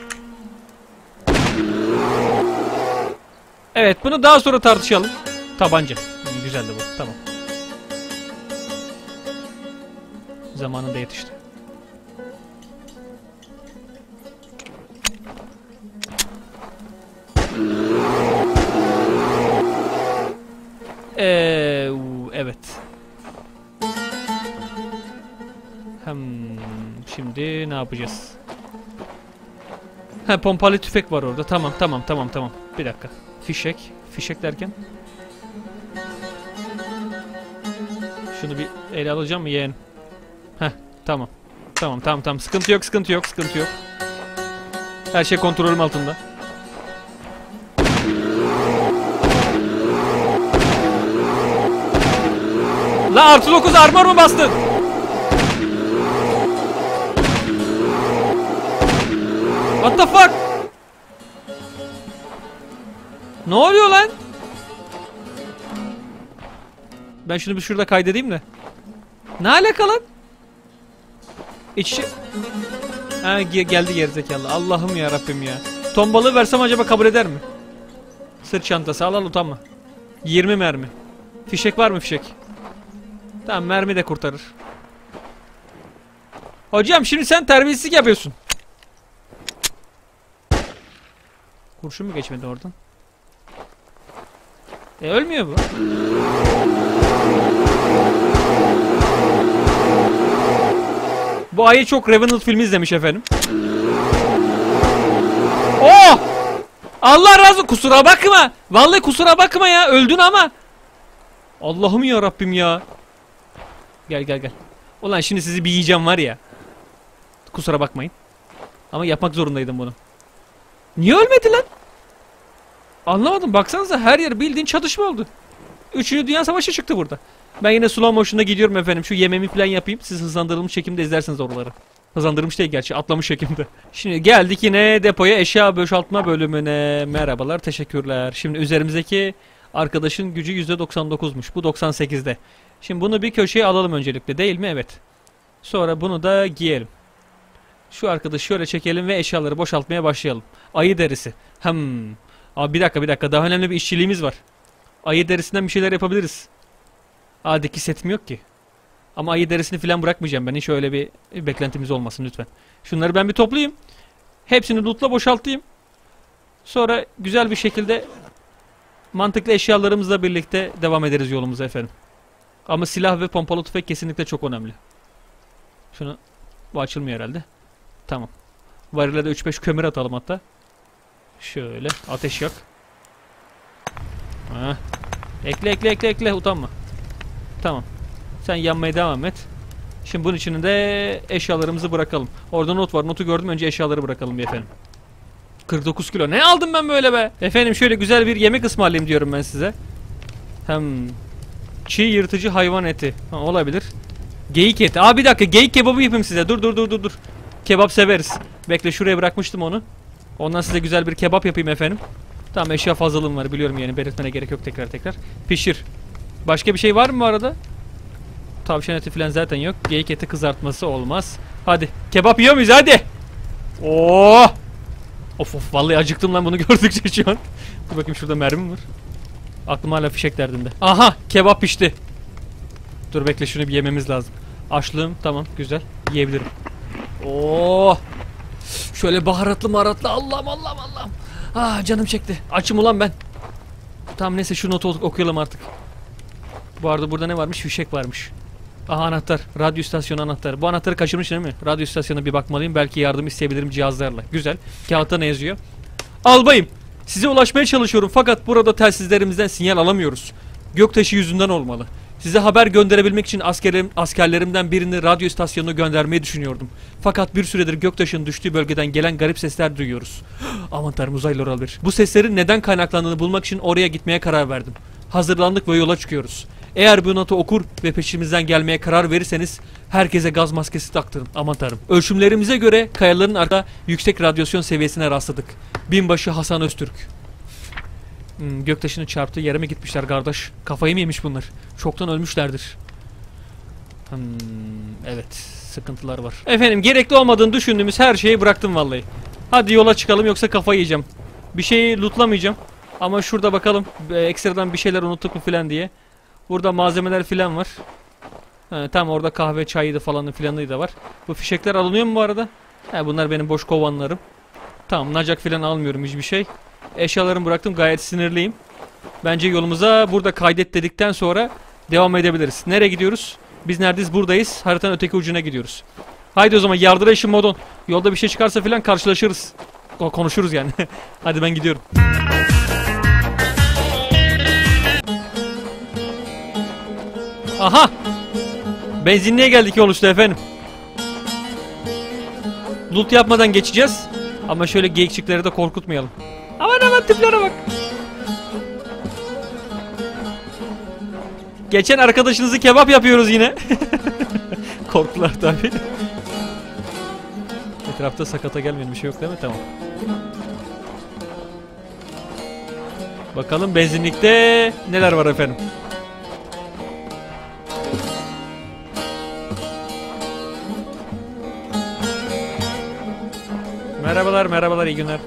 [SPEAKER 1] Evet bunu daha sonra tartışalım. Tabanca. Güzel de bu. Tamam. Zamanında yetişti. Evet. Şimdi ne yapacağız? Ha pompalı tüfek var orada. Tamam tamam tamam tamam. Bir dakika. Fişek. Fişek derken. Şunu bir ele alacağım mı yeğen? Heh tamam. Tamam tamam tamam. Sıkıntı yok sıkıntı yok sıkıntı yok. Her şey kontrolüm altında. La artı 9 armor mu bastın? What the fuck? Ne oluyor lan? Ben şunu bir şurada kaydedeyim de. Ne alaka lan? İç ha geldi gerizekalı. Allah'ım ya Rabbim ya. Ton balığı versem acaba kabul eder mi? Sırt çantası al al utanma. 20 mermi. Fişek var mı fişek? Tamam mermi de kurtarır. Hocam şimdi sen terbiyesizlik yapıyorsun. Kurşun mu geçmedi oradan? Ölmüyor bu. Bu ayı çok Revenant filmi izlemiş efendim. Oh! Allah razı olsun. Kusura bakma. Vallahi kusura bakma ya. Öldün ama. Allah'ım ya Rabbim ya. Gel gel gel. Ulan şimdi sizi bir yiyeceğim var ya. Kusura bakmayın. Ama yapmak zorundaydım bunu. Niye ölmedi lan? Anlamadım. Baksanıza her yer bildiğin çatışma oldu. 3. Dünya Savaşı çıktı burada. Ben yine slow motion'da gidiyorum efendim. Şu yememi falan yapayım. Siz hızlandırılmış çekimde izlersiniz oraları. Hızlandırılmış değil gerçi. Atlamış çekimde. Şimdi geldik yine depoya eşya boşaltma bölümüne. Merhabalar. Teşekkürler. Şimdi üzerimizdeki arkadaşın gücü %99'muş. Bu 98'de. Şimdi bunu bir köşeye alalım öncelikle. Değil mi? Evet. Sonra bunu da giyelim. Şu arkadaşı şöyle çekelim ve eşyaları boşaltmaya başlayalım. Ayı derisi. Abi bir dakika. Daha önemli bir işçiliğimiz var. Ayı derisinden bir şeyler yapabiliriz. Deki setim yok ki. Ama ayı derisini falan bırakmayacağım ben. Hiç öyle bir beklentimiz olmasın lütfen. Şunları ben bir toplayayım. Hepsini lootla boşaltayım. Sonra güzel bir şekilde mantıklı eşyalarımızla birlikte devam ederiz yolumuza efendim. Ama silah ve pompalı tüfek kesinlikle çok önemli. Şunu bu açılmıyor herhalde. Tamam. Varile de 3-5 kömür atalım hatta. Şöyle ateş yak. Heh. Ekle utanma. Tamam. Sen yanmaya devam et. Şimdi bunun içine de eşyalarımızı bırakalım. Orada not var. Notu gördüm. Önce eşyaları bırakalım bir efendim. 49 kilo. Ne aldım ben böyle be? Efendim şöyle güzel bir yemek ısmarlayayım diyorum ben size. Hem çiğ yırtıcı hayvan eti. Ha, olabilir. Geyik eti. Aa bir dakika, geyik kebabı yapayım size. Dur. Kebap severiz. Bekle, şuraya bırakmıştım onu. Ondan size güzel bir kebap yapayım efendim. Tamam, eşya fazlalığım var biliyorum, yani belirtmene gerek yok tekrar. Pişir. Başka bir şey var mı bu arada? Tavşan eti falan zaten yok. Geyik eti kızartması olmaz. Hadi kebap yiyor muyuz, hadi. Oo! Of vallahi acıktım lan bunu gördükçe şu an. Dur bakayım, şurada mermim var. Aklım hala fişek derdinde. Aha, kebap pişti. Dur bekle, şunu bir yememiz lazım. Açlığım tamam, güzel. Yiyebilirim. Oo! Şöyle baharatlı Allah'ım. Ah, canım çekti. Açım ulan ben. Tamam neyse, şu notu okuyalım artık. Bu arada burada ne varmış? Fişek varmış. Aha, anahtar. Radyo istasyonu anahtarı. Bu anahtarı kaçırmış değil mi? Radyo istasyonuna bir bakmalıyım. Belki yardım isteyebilirim cihazlarla. Güzel. Kağıtta ne yazıyor? Albayım, size ulaşmaya çalışıyorum fakat burada telsizlerimizden sinyal alamıyoruz. Göktaşı yüzünden olmalı. Size haber gönderebilmek için askerlerimden birini radyo istasyonuna göndermeyi düşünüyordum. Fakat bir süredir göktaşının düştüğü bölgeden gelen garip sesler duyuyoruz. Aman tanrım, uzaylılar olabilir. Bu seslerin neden kaynaklandığını bulmak için oraya gitmeye karar verdim. Hazırlandık ve yola çıkıyoruz. Eğer bu notu okur ve peşimizden gelmeye karar verirseniz herkese gaz maskesi taktırın. Aman tanrım. Ölçümlerimize göre kayaların arka yüksek radyasyon seviyesine rastladık. Binbaşı Hasan Öztürk. Göktaşını çarptığı yere mi gitmişler kardeş? Kafayı mı yemiş bunlar? Çoktan ölmüşlerdir. Evet, sıkıntılar var. Efendim, gerekli olmadığını düşündüğümüz her şeyi bıraktım vallahi. Hadi yola çıkalım, yoksa kafayı yiyeceğim. Bir şeyi lootlamayacağım. Ama şurada bakalım ekstradan bir şeyler unuttuk mu filan diye. Burada malzemeler filan var. Tam orada kahve, çayıydı falanı filanı da var. Bu fişekler alınıyor mu bu arada? Bunlar benim boş kovanlarım. Tamam, nacak filan almıyorum, hiçbir şey. Eşyalarımı bıraktım, gayet sinirliyim. Bence yolumuza burada kaydet dedikten sonra devam edebiliriz. Nereye gidiyoruz? Biz neredeyiz? Buradayız. Haritanın öteki ucuna gidiyoruz. Haydi o zaman, yardıra işin modon. Yolda bir şey çıkarsa filan karşılaşırız. Konuşuruz yani. Hadi ben gidiyorum. Aha! Benzinliğe geldik yol üstü efendim. Loot yapmadan geçeceğiz. Ama şöyle geyikçikleri de korkutmayalım. Aman tiplere bak. Geçen arkadaşınızı kebap yapıyoruz yine. Korktular tabii. Etrafta sakata gelmeyen bir şey yok değil mi? Tamam. Bakalım benzinlikte neler var efendim. Merhabalar, iyi günler.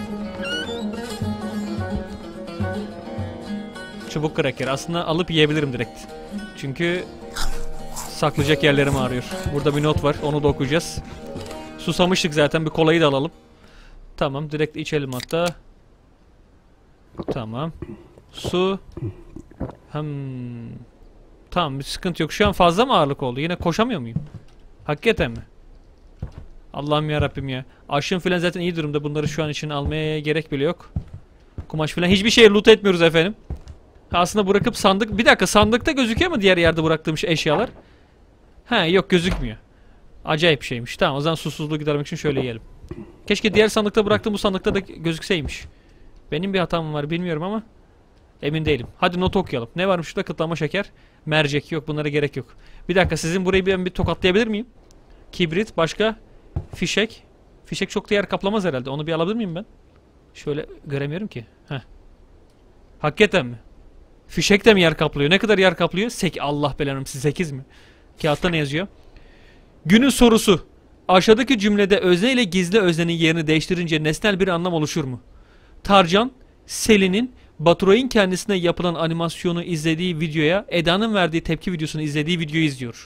[SPEAKER 1] Çubuk kraker. Aslında alıp yiyebilirim direkt. Çünkü saklayacak yerlerim ağrıyor. Burada bir not var, onu da okuyacağız. Susamıştık zaten, bir kolayı da alalım. Tamam, direkt içelim hatta. Tamam. Su. Tamam, bir sıkıntı yok. Şu an fazla mı ağırlık oldu? Yine koşamıyor muyum? Hakikaten mi? Allah'ım ya Rabbim ya. Aşığım filan zaten iyi durumda. Bunları şu an için almaya gerek bile yok. Kumaş filan hiçbir şey loot etmiyoruz efendim. Aslında bırakıp sandık... Bir dakika, sandıkta gözüküyor mu diğer yerde bıraktığım eşyalar? Yok, gözükmüyor. Acayip bir şeymiş. Tamam, o zaman susuzluğu gidermek için şöyle yiyelim. Keşke diğer sandıkta bıraktığım bu sandıkta da gözükseymiş. Benim bir hatam var bilmiyorum ama emin değilim. Hadi not okuyalım. Ne varmış şurada? Kıtlama şeker. Mercek yok, bunlara gerek yok. Bir dakika, sizin burayı bir tokatlayabilir miyim? Kibrit, başka? Fişek. Fişek çok da yer kaplamaz herhalde. Onu bir alabilir miyim ben? Şöyle göremiyorum ki. Hakikaten mi? Fişek de mi yer kaplıyor? Ne kadar yer kaplıyor? Allah belanım, 8 mi? Kağıtta ne yazıyor? Günün sorusu. Aşağıdaki cümlede özne ile gizli öznenin yerini değiştirince nesnel bir anlam oluşur mu? Tarcan, Selin'in Baturay'ın kendisine yapılan animasyonu izlediği videoya, Eda'nın verdiği tepki videosunu izlediği videoyu izliyor.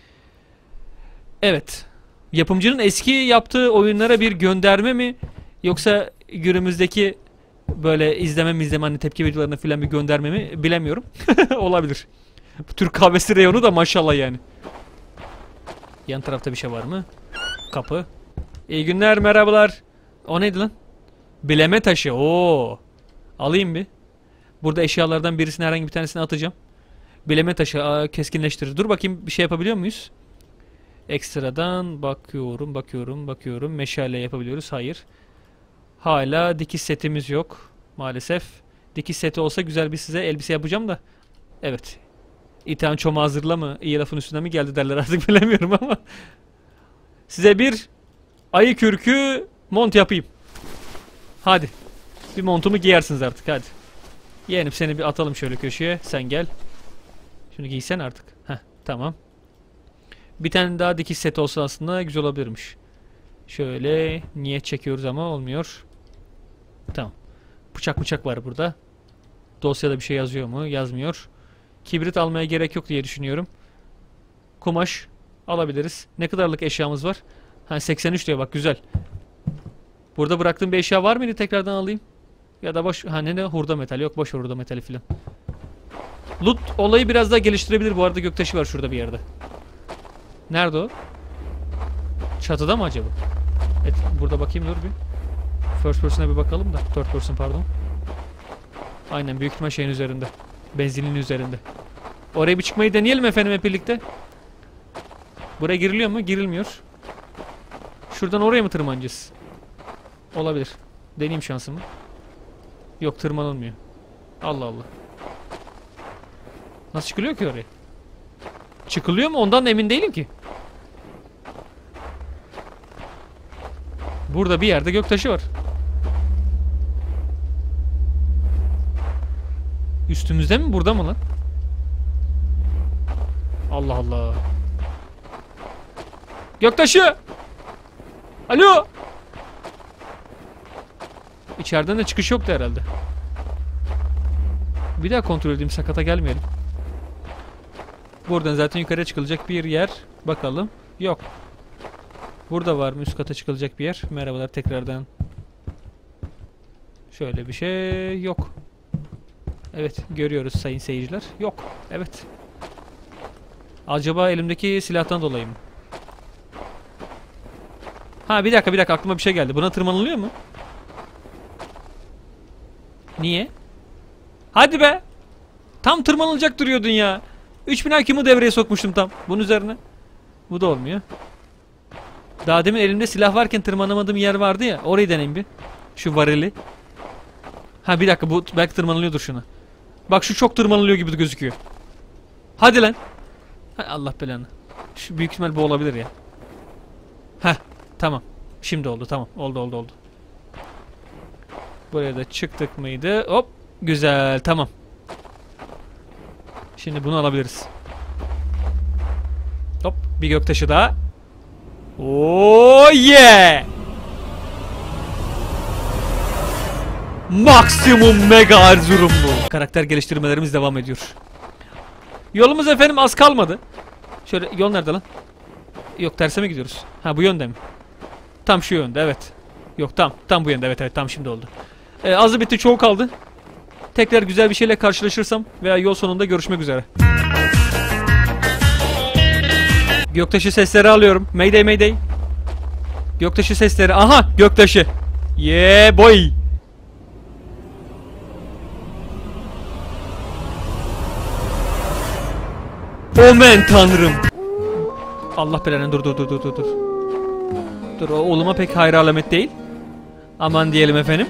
[SPEAKER 1] Evet. Yapımcının eski yaptığı oyunlara bir gönderme mi? Yoksa günümüzdeki böyle izleme hani tepki videolarına filan bir gönderme mi? Bilemiyorum. Olabilir. Türk kahvesi reyonu da maşallah yani. Yan tarafta bir şey var mı? Kapı. İyi günler, merhabalar. O neydi lan? Bileme taşı. Oo. Alayım bir. Burada eşyalardan birisini, herhangi bir tanesini atacağım. Bileme taşı keskinleştirir. Dur bakayım, bir şey yapabiliyor muyuz? Ekstradan bakıyorum. Meşale yapabiliyoruz. Hayır. Hala dikiş setimiz yok. Maalesef. Dikiş seti olsa güzel bir size elbise yapacağım da. Evet. İtham çoma hazırla mı? İyi lafın üstüne mi geldi derler artık bilemiyorum ama. Size bir ayı kürkü mont yapayım. Hadi. Bir montumu giyersiniz artık hadi. Yeğenim seni bir atalım şöyle köşeye. Sen gel. Şunu giysen artık. Heh, tamam. Bir tane daha dikiş seti olsa aslında güzel olabilirmiş. Şöyle niyet çekiyoruz ama olmuyor. Tamam. Bıçak var burada. Dosyada bir şey yazıyor mu? Yazmıyor. Kibrit almaya gerek yok diye düşünüyorum. Kumaş alabiliriz. Ne kadarlık eşyamız var? Ha 83 diyor bak güzel. Burada bıraktığım bir eşya var mıydı tekrardan alayım? Ya da boş ne hurda metal yok boş hurda metali filan. Loot olayı biraz daha geliştirebilir bu arada göktaşı var şurada bir yerde. Nerede o? Çatıda mı acaba? Evet burada bakayım dur bir. First person'a bir bakalım da. Third person pardon. Aynen büyük ihtimal şeyin üzerinde. Benzinin üzerinde. Oraya bir çıkmayı deneyelim efendim hep birlikte. Buraya giriliyor mu? Girilmiyor. Şuradan oraya mı tırmanacağız? Olabilir. Deneyeyim şansımı. Yok tırmanılmıyor. Allah Allah. Nasıl çıkılıyor ki oraya? Çıkılıyor mu? Ondan da emin değilim ki. Burada bir yerde göktaşı var. Üstümüzde mi? Burada mı lan? Allah Allah. Göktaşı! Alo! İçeriden de çıkış yoktu herhalde. Bir daha kontrol edeyim sakata gelmeyelim. Buradan zaten yukarıya çıkılacak bir yer. Bakalım. Yok. Burada var mı üst kata çıkılacak bir yer? Merhabalar tekrardan. Şöyle bir şey yok. Evet görüyoruz sayın seyirciler. Yok. Evet. Acaba elimdeki silahtan dolayı mı? Ha bir dakika aklıma bir şey geldi. Buna tırmanılıyor mu? Niye? Hadi be. Tam tırmanılacak duruyordun ya. 3000 IQ'mu devreye sokmuştum tam. Bunun üzerine. Bu da olmuyor. Daha demin elimde silah varken tırmanamadığım yer vardı ya. Orayı deneyim bir. Şu varili. Ha bir dakika bu belki tırmanılıyordur şuna. Bak şu çok tırmanılıyor gibi gözüküyor. Hadi lan. Hay Allah belanı. Şu büyük ihtimal bu olabilir ya. Heh tamam. Şimdi oldu tamam. Oldu. Buraya da çıktık mıydı? Hop. Güzel tamam. Şimdi bunu alabiliriz. Hop bir göktaşı daha. Oh yeah! Maksimum mega Erzurumlu. Karakter geliştirmelerimiz devam ediyor. Yolumuz efendim az kalmadı. Şöyle yol nerede lan? Yok terse mi gidiyoruz? Ha bu yönde mi? Tam şu yönde evet. Yok tam bu yönde evet tam şimdi oldu. Azı bitti çoğu kaldı. Tekrar güzel bir şeyle karşılaşırsam veya yol sonunda görüşmek üzere. Göktaşı sesleri alıyorum. Mayday mayday. Göktaşı sesleri. Aha göktaşı. Yeah boy. Amen tanrım. Allah belanı dur. Dur o oğluma pek hayır alamet değil. Aman diyelim efendim.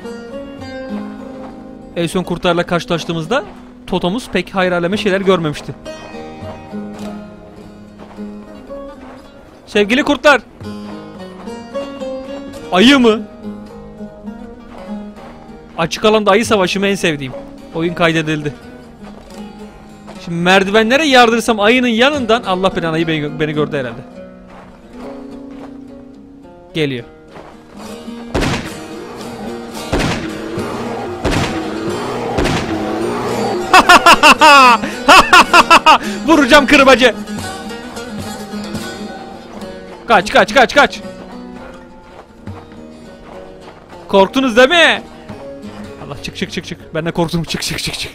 [SPEAKER 1] En son kurtlarla karşılaştığımızda Totomuz pek hayır alamet şeyler görmemişti. Sevgili kurtlar. Ayı mı? Açık alanda ayı savaşı mı en sevdiğim. Oyun kaydedildi. Şimdi merdivenlere yardırsam ayının yanından Allah belanı ayı beni gördü herhalde. Geliyor. Vuracağım kırbacı. Kaç. Korktunuz değil mi? Allah çık. Ben de korktum çık.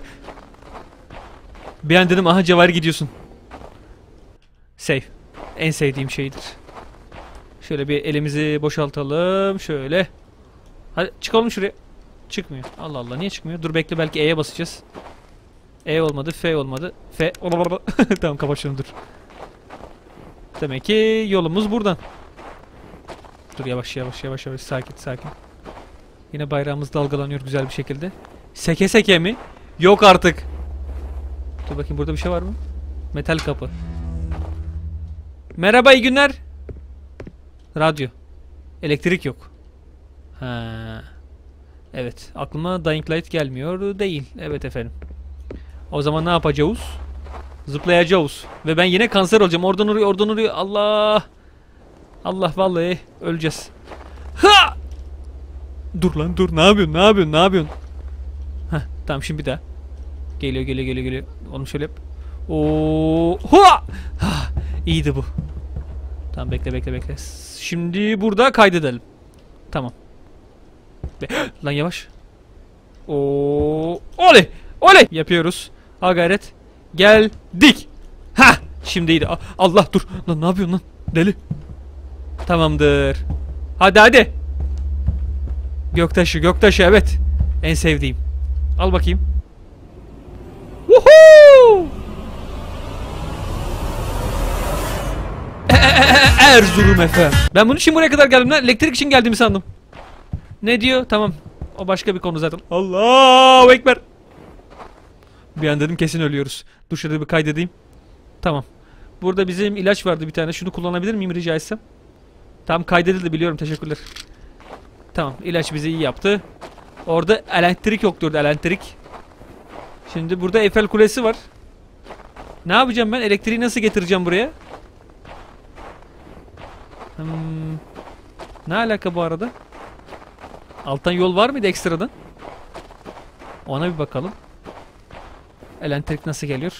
[SPEAKER 1] Bir an dedim aha Cevahir gidiyorsun. Save. En sevdiğim şeydir. Şöyle bir elimizi boşaltalım. Şöyle. Hadi çıkalım şuraya. Çıkmıyor. Allah Allah niye çıkmıyor? Dur bekle belki E'ye basacağız. E olmadı. F olmadı. F. Tamam kapat şunu dur. Demek ki yolumuz buradan. Dur yavaş. Sakin. Yine bayrağımız dalgalanıyor güzel bir şekilde. Seke seke mi? Yok artık. Dur bakayım burada bir şey var mı? Metal kapı. Merhaba, iyi günler. Radyo. Elektrik yok. Ha. Evet. Aklıma Dying Light gelmiyor değil. Evet efendim. O zaman ne yapacağız? Zıplayacağız. Ve ben yine kanser olacağım. Oradan oraya, oradan oraya. Allah. Allah, vallahi öleceğiz. Ha! Dur lan dur. Ne yapıyorsun? Ne yapıyorsun? Ne yapıyorsun? Heh, tamam şimdi bir daha. Geliyor, geliyor, geliyor, geliyor. Onu şöyle yap. Oo! Ha! Ha! İyiydi bu. Tamam, bekle, bekle, bekle. Şimdi burada kaydedelim. Tamam. Lan yavaş. Oo! Oley! Oley! Yapıyoruz. Ha gayret. Geldik. Ha! Şimdi iyiydi. Allah dur. Lan ne yapıyorsun lan? Deli. Tamamdır. Hadi hadi. Göktaşı, göktaşı, evet. En sevdiğim. Al bakayım. Woohoo! Erzurum efendim. Ben bunun için buraya kadar geldim lan. Elektrik için geldiğimi sandım. Ne diyor? Tamam. O başka bir konu zaten. Allahu Ekber. Bir an dedim kesin ölüyoruz. Dur şurada bir kaydedeyim. Tamam. Burada bizim ilaç vardı bir tane. Şunu kullanabilir miyim rica etsem? Tamam, kaydedildi, biliyorum, teşekkürler. Tamam, ilaç bizi iyi yaptı. Orada elektrik yok diyordu, elektrik. Şimdi burada Eiffel Kulesi var. Ne yapacağım ben? Elektriği nasıl getireceğim buraya? Ne alaka bu arada? Alttan yol var mıydı ekstradan? Ona bir bakalım. Elektrik nasıl geliyor?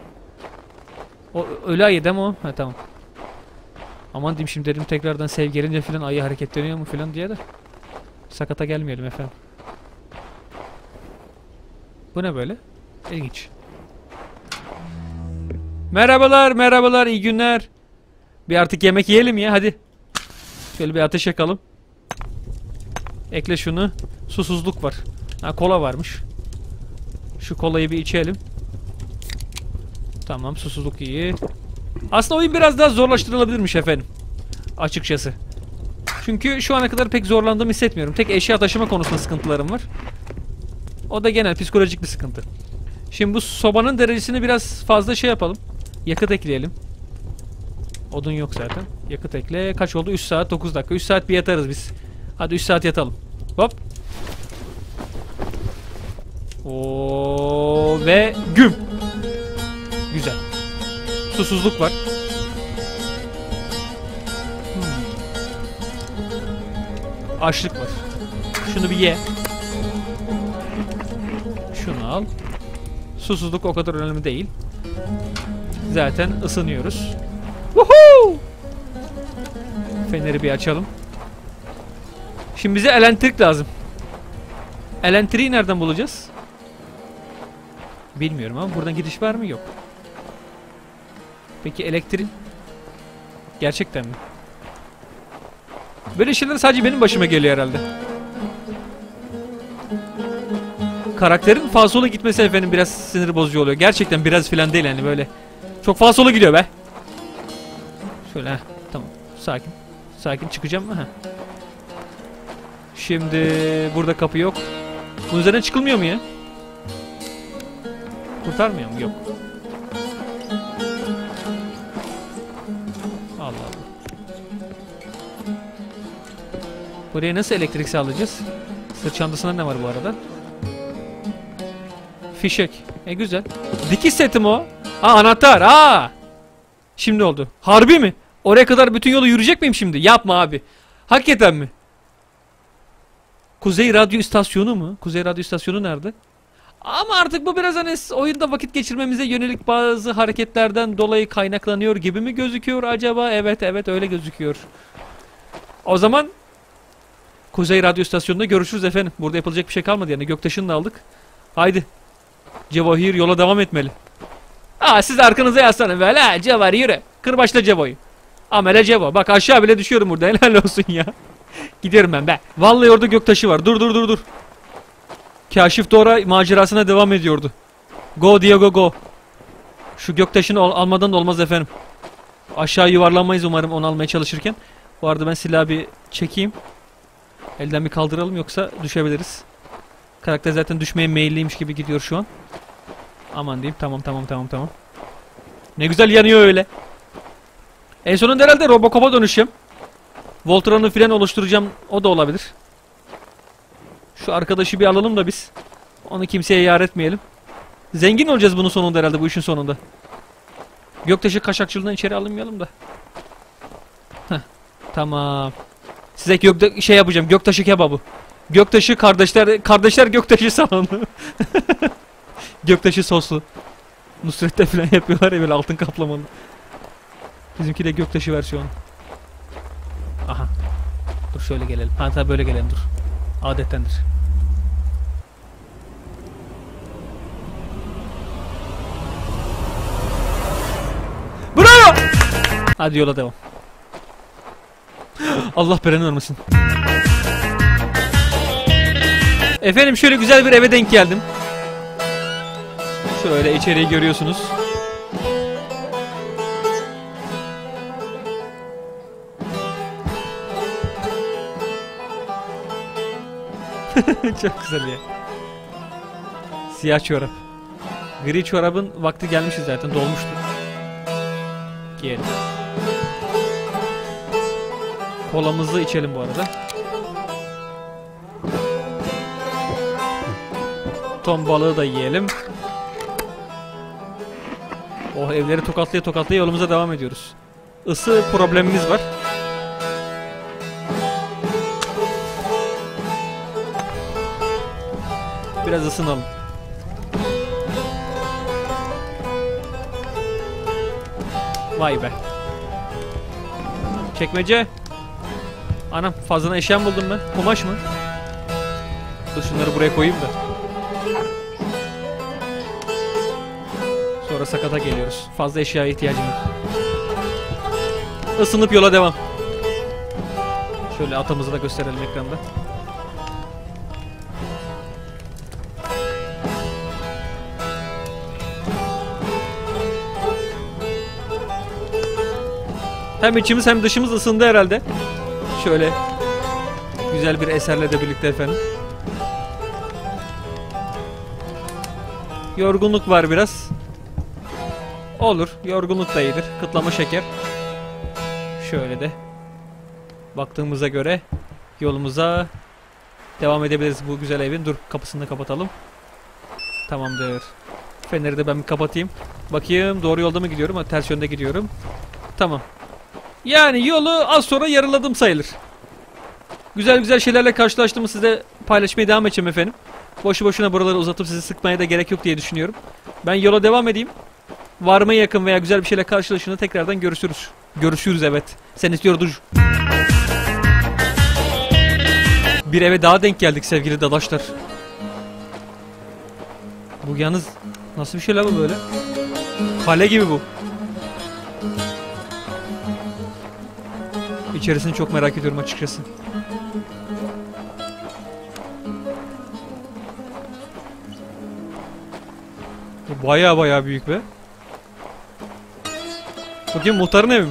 [SPEAKER 1] O ölü ayı değil mi o? Ha tamam. Aman diyeyim şimdi dedim tekrardan sev gelince filan ayı hareketleniyor mu filan diye de. Sakata gelmeyelim efendim. Bu ne böyle? İlginç. Merhabalar, merhabalar, iyi günler. Bir artık yemek yiyelim ya, hadi. Şöyle bir ateş yakalım. Ekle şunu. Susuzluk var. Ha, kola varmış. Şu kolayı bir içelim. Tamam, susuzluk iyi. Aslında oyun biraz daha zorlaştırılabilirmiş efendim. Açıkçası. Çünkü şu ana kadar pek zorlandığımı hissetmiyorum. Tek eşya taşıma konusunda sıkıntılarım var. O da genel psikolojik bir sıkıntı. Şimdi bu sobanın derecesini biraz fazla şey yapalım. Yakıt ekleyelim. Odun yok zaten. Yakıt ekle. Kaç oldu? 3 saat 9 dakika. 3 saat bir yatarız biz. Hadi 3 saat yatalım. Hop. Oo ve güm. Güzel. Susuzluk var. Açlık var. Şunu bir ye. Şunu al. Susuzluk o kadar önemli değil. Zaten ısınıyoruz. Woohoo! Feneri bir açalım. Şimdi bize elektrik lazım. Elektriği nereden bulacağız? Bilmiyorum ama buradan gidiş var mı? Yok. Peki elektrik? Gerçekten mi? Böyle şeyler sadece benim başıma geliyor herhalde. Karakterin fazla sola gitmesi efendim biraz sinir bozucu oluyor. Gerçekten biraz filan değil yani böyle. Çok fazla sola gidiyor be. Şöyle heh, tamam. Sakin. Sakin çıkacağım. Heh. Şimdi burada kapı yok. Bunun üzerine çıkılmıyor mu ya? Kurtarmıyor mu? Yok. Allah Allah. Buraya nasıl elektrik sağlayacağız? Sırt çantasında ne var bu arada? Fişek. Güzel. Dikiş seti mi o? Anahtar. Şimdi oldu. Harbi mi? Oraya kadar bütün yolu yürüyecek miyim şimdi? Yapma abi. Hakikaten mi? Kuzey Radyo İstasyonu mu? Kuzey Radyo İstasyonu nerede? Ama artık bu biraz hani oyunda vakit geçirmemize yönelik bazı hareketlerden dolayı kaynaklanıyor gibi mi gözüküyor acaba? Evet evet öyle gözüküyor. O zaman Kuzey Radyo İstasyonu'nda görüşürüz efendim. Burada yapılacak bir şey kalmadı yani Göktaş'ını da aldık. Haydi. Cevahir yola devam etmeli. Siz arkanıza yaslanın böyle. Cevahir yürü. Kırbaçla Cevo'yu. Amele Cevo. Bak aşağı bile düşüyorum burada. Helal olsun ya. Gidiyorum ben be. Vallahi orada göktaşı var. Dur. Kaşif Dora macerasına devam ediyordu. Go Diego go. Şu göktaşını almadan da olmaz efendim. Aşağı yuvarlanmayız umarım onu almaya çalışırken. Bu arada ben silahı bir çekeyim. Elden bir kaldıralım yoksa düşebiliriz. Karakter zaten düşmeye meyilliymiş gibi gidiyor şu an. Aman diyeyim. Tamam. Ne güzel yanıyor öyle. En sonunda herhalde Robocop'a dönüşeceğim. Voltron'u filan oluşturacağım. O da olabilir. Şu arkadaşı bir alalım da biz. Onu kimseye yar etmeyelim. Zengin olacağız bunun sonunda herhalde, bu işin sonunda. Göktaşı kaçakçılığından içeri alınmayalım da. Heh, tamam. Size şey yapacağım. Göktaşı kebabı. Göktaşı kardeşler Göktaşı salonu. Göktaşı soslu. Nusret'te falan yapıyorlar ya böyle altın kaplamalı. Bizimki de Göktaşı versiyonu. Aha. Dur şöyle gelelim. Ha tabi böyle gelelim dur. Adettendir. Bravo! Hadi yola devam. Allah belanı vermesin. Efendim şöyle güzel bir eve denk geldim. Şöyle içeriği görüyorsunuz. Çok güzel ya. Siyah çorap. Gri çorabın vakti gelmişti zaten, dolmuştu. Giyelim. Kolamızı içelim bu arada. Ton balığı da yiyelim. Oh, evleri tokatlaya yolumuza devam ediyoruz. Isı problemimiz var. Biraz ısınalım. Vay be. Çekmece. Anam, fazladan eşya mı buldum ben? Kumaş mı? Dur şunları buraya koyayım da. Sonra sakata geliyoruz. Fazla eşyaya ihtiyacım yok. Isınıp yola devam. Şöyle atımızı da gösterelim ekranda. Hem içimiz hem dışımız ısındı herhalde. Şöyle güzel bir eserle de birlikte efendim. Yorgunluk var biraz. Olur. Yorgunluk da iyidir. Kıtlama şeker. Şöyle de baktığımıza göre yolumuza devam edebiliriz bu güzel evin. Dur, kapısını da kapatalım. Tamamdır. Feneri de ben bir kapatayım. Bakayım doğru yolda mı gidiyorum? Ha, ters yönde gidiyorum. Tamam. Yani yolu az sonra yarıladım sayılır. Güzel şeylerle karşılaştığımı size paylaşmaya devam edeceğim efendim. Boşu boşuna buraları uzatıp sizi sıkmaya da gerek yok diye düşünüyorum. Ben yola devam edeyim. Varmaya yakın veya güzel bir şeyle karşılaşınca tekrardan görüşürüz. Görüşürüz, evet. Sen istiyordun. Bir eve daha denk geldik sevgili dadaşlar. Bu yalnız nasıl bir şey la bu böyle? Kale gibi bu. İçerisini çok merak ediyorum açıkçası. Bu baya büyük be. Bugün muhtarın evi mi?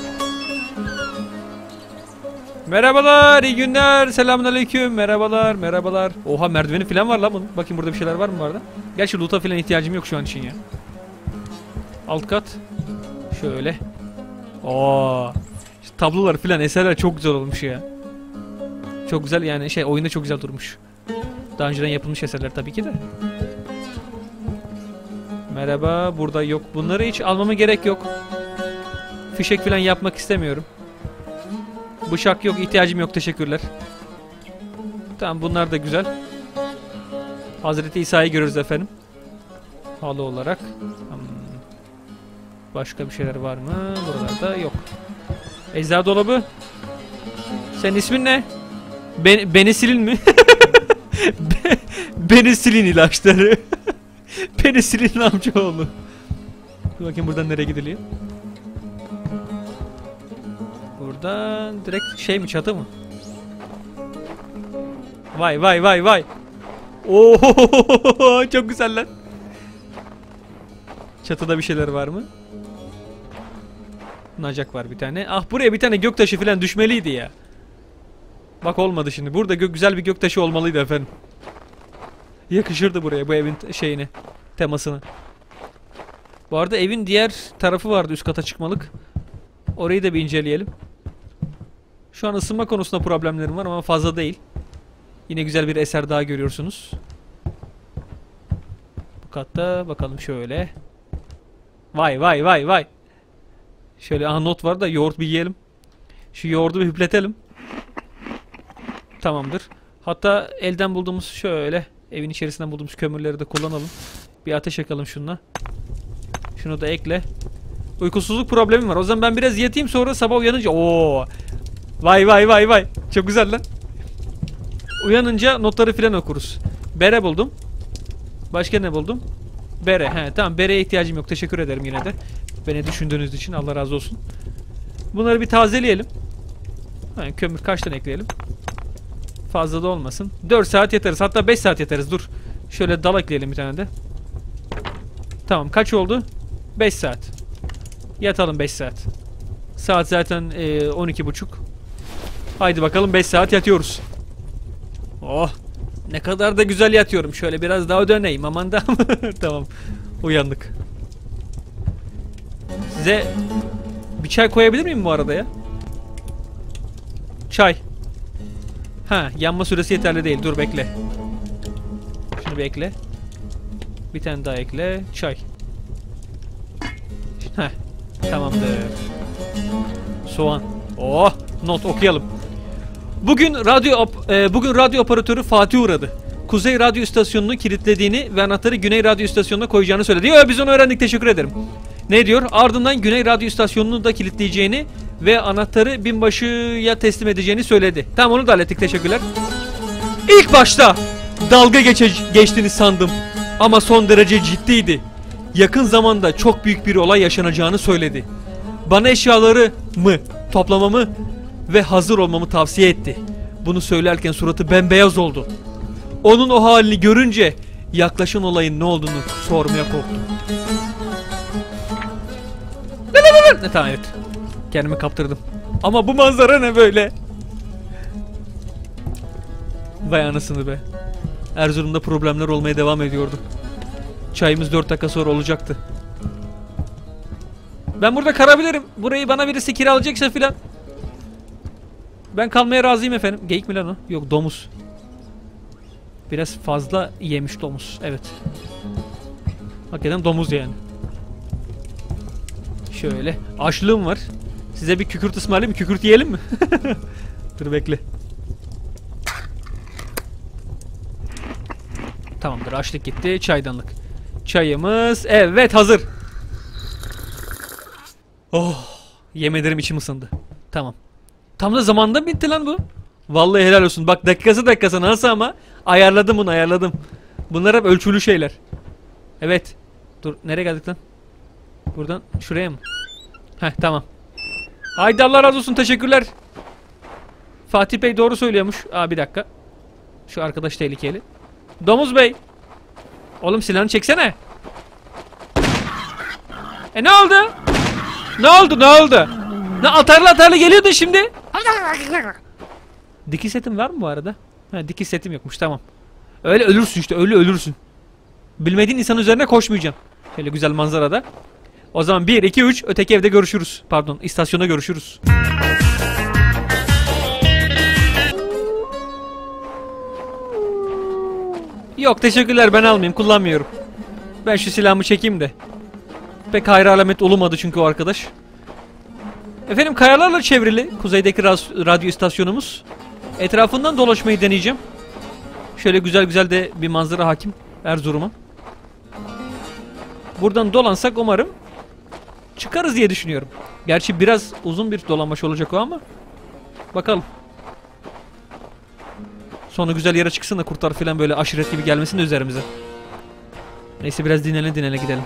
[SPEAKER 1] Merhabalar, iyi günler. Selamünaleyküm. Merhabalar. Oha, merdiveni falan var lan bunun. Bakayım burada bir şeyler var mı bu arada? Gerçi loot'a falan ihtiyacım yok şu an için ya. Alt kat. Şöyle. Oo. İşte tablolar falan, eserler çok güzel olmuş ya. Çok güzel yani, oyunda çok güzel durmuş. Daha önceden yapılmış eserler tabii ki de. Merhaba, burada yok. Bunları hiç almama gerek yok. Fişek falan yapmak istemiyorum. Bıçak yok, ihtiyacım yok, teşekkürler. Tamam, bunlar da güzel. Hazreti İsa'yı görürüz efendim. Halı olarak. Başka bir şeyler var mı? Buralarda yok. Eczacı dolabı. Senin ismin ne? Beni silin mi? Beni silin ilaçları. Beni silin amcaoğlu. Dur bakayım buradan nereye gidiliyor? Buradan direkt mi, çatı mı? Vay. Oo, çok güzeller. Çatıda bir şeyler var mı? Nacak var bir tane. Ah, buraya bir tane göktaşı falan düşmeliydi ya. Bak olmadı şimdi. Burada güzel bir göktaşı olmalıydı efendim. Yakışırdı buraya bu evin şeyine. Temasına. Bu arada evin diğer tarafı vardı üst kata çıkmalık. Orayı da bir inceleyelim. Şu an ısınma konusunda problemlerim var ama fazla değil. Yine güzel bir eser daha görüyorsunuz. Bu katta bakalım şöyle. Vay vay vay vay. Şöyle not var da yoğurt bir yiyelim. Şu yoğurdu bir hüpletelim. Tamamdır. Hatta elden bulduğumuz şöyle evin içerisinden bulduğumuz kömürleri de kullanalım. Bir ateş yakalım şununla. Şunu da ekle. Uykusuzluk problemim var. O zaman ben biraz yatayım, sonra sabah uyanınca ooo. Vay vay vay vay. Çok güzel lan. Uyanınca notları filan okuruz. Bere buldum. Başka ne buldum? Bere. He tamam, bereye ihtiyacım yok. Teşekkür ederim yine de. Beni düşündüğünüz için Allah razı olsun. Bunları bir tazeleyelim. Yani kömür kaç tane ekleyelim? Fazla da olmasın. 4 saat yeteriz. Hatta 5 saat yeteriz. Dur. Şöyle dal ekleyelim bir tane de. Tamam, kaç oldu? 5 saat. Yatalım 5 saat. Saat zaten 12.30. Haydi bakalım 5 saat yatıyoruz. Oh. Ne kadar da güzel yatıyorum. Şöyle biraz daha döneyim. Aman da. Tamam. Uyandık. Size bir çay koyabilir miyim bu arada ya? Çay. Ha, yanma süresi yeterli değil. Dur bekle. Şunu bir ekle. Bir tane daha ekle. Çay. Heh. Tamamdır. Soğan. Oh, not okuyalım. Bugün radyo operatörü Fatih uğradı. Kuzey Radyo İstasyonu'nu kilitlediğini ve anahtarı Güney Radyo İstasyonu'na koyacağını söyledi. Yo, biz onu öğrendik, teşekkür ederim. Ne diyor? Ardından Güney Radyo İstasyonu'nu da kilitleyeceğini ve anahtarı binbaşıya teslim edeceğini söyledi. Tamam, onu da hallettik, teşekkürler. İlk başta dalga geçtiğini sandım ama son derece ciddiydi. Yakın zamanda çok büyük bir olay yaşanacağını söyledi. Bana eşyalarımı toplamamı ve hazır olmamı tavsiye etti. Bunu söylerken suratı bembeyaz oldu. Onun o halini görünce yaklaşan olayın ne olduğunu sormaya korktum. Tamam, evet. Kendimi kaptırdım. Ama bu manzara ne böyle? Vay anasını be. Erzurum'da problemler olmaya devam ediyordu. Çayımız 4 dakika sonra olacaktı. Ben burada kalabilirim. Burayı bana birisi kiralayacaksa filan. Ben kalmaya razıyım efendim. Geyik mi lan o? Yok, domuz. Biraz fazla yemiş domuz. Evet. Hakikaten domuz yani. Şöyle. Açlığım var. Size bir kükürt ısmarlayayım mı? Kükürt yiyelim mi? Dur bekle. Tamamdır. Açlık gitti. Çaydanlık. Çayımız evet hazır. Oh. Yemin ederim içim ısındı. Tamam. Tam da zamanında bitti lan bu. Vallahi helal olsun. Bak dakikası nasıl ama ayarladım bunu, ayarladım. Bunlar hep ölçülü şeyler. Evet. Dur, nereye geldik lan? Buradan şuraya mı? Heh, tamam. Haydi Allah razı olsun, teşekkürler. Fatih Bey doğru söylüyormuş. Aa, bir dakika. Şu arkadaş tehlikeli. Domuz Bey. Oğlum silahını çeksene. Ne oldu? Ne oldu? Ne atarlı geliyordun şimdi? Dikiş setim var mı bu arada? Ha, dikiş setim yokmuş, tamam. Öyle ölürsün işte, öyle ölürsün. Bilmediğin insan üzerine koşmayacaksın. Şöyle güzel manzarada. O zaman 1, 2, 3 öteki evde görüşürüz. Pardon, istasyonda görüşürüz. Yok teşekkürler, ben almayayım, kullanmıyorum. Ben şu silahımı çekeyim de. Pek hayır alamet olmadı çünkü o arkadaş. Efendim, kayalarla çevrili kuzeydeki radyo istasyonumuz. Etrafından dolaşmayı deneyeceğim. Şöyle güzel de bir manzara hakim Erzurum'a. Buradan dolansak umarım çıkarız diye düşünüyorum. Gerçi biraz uzun bir dolanmaç olacak o ama bakalım. Sonu güzel yere çıksın da kurtlar falan böyle aşiret gibi gelmesin de üzerimize. Neyse, biraz dinlene gidelim.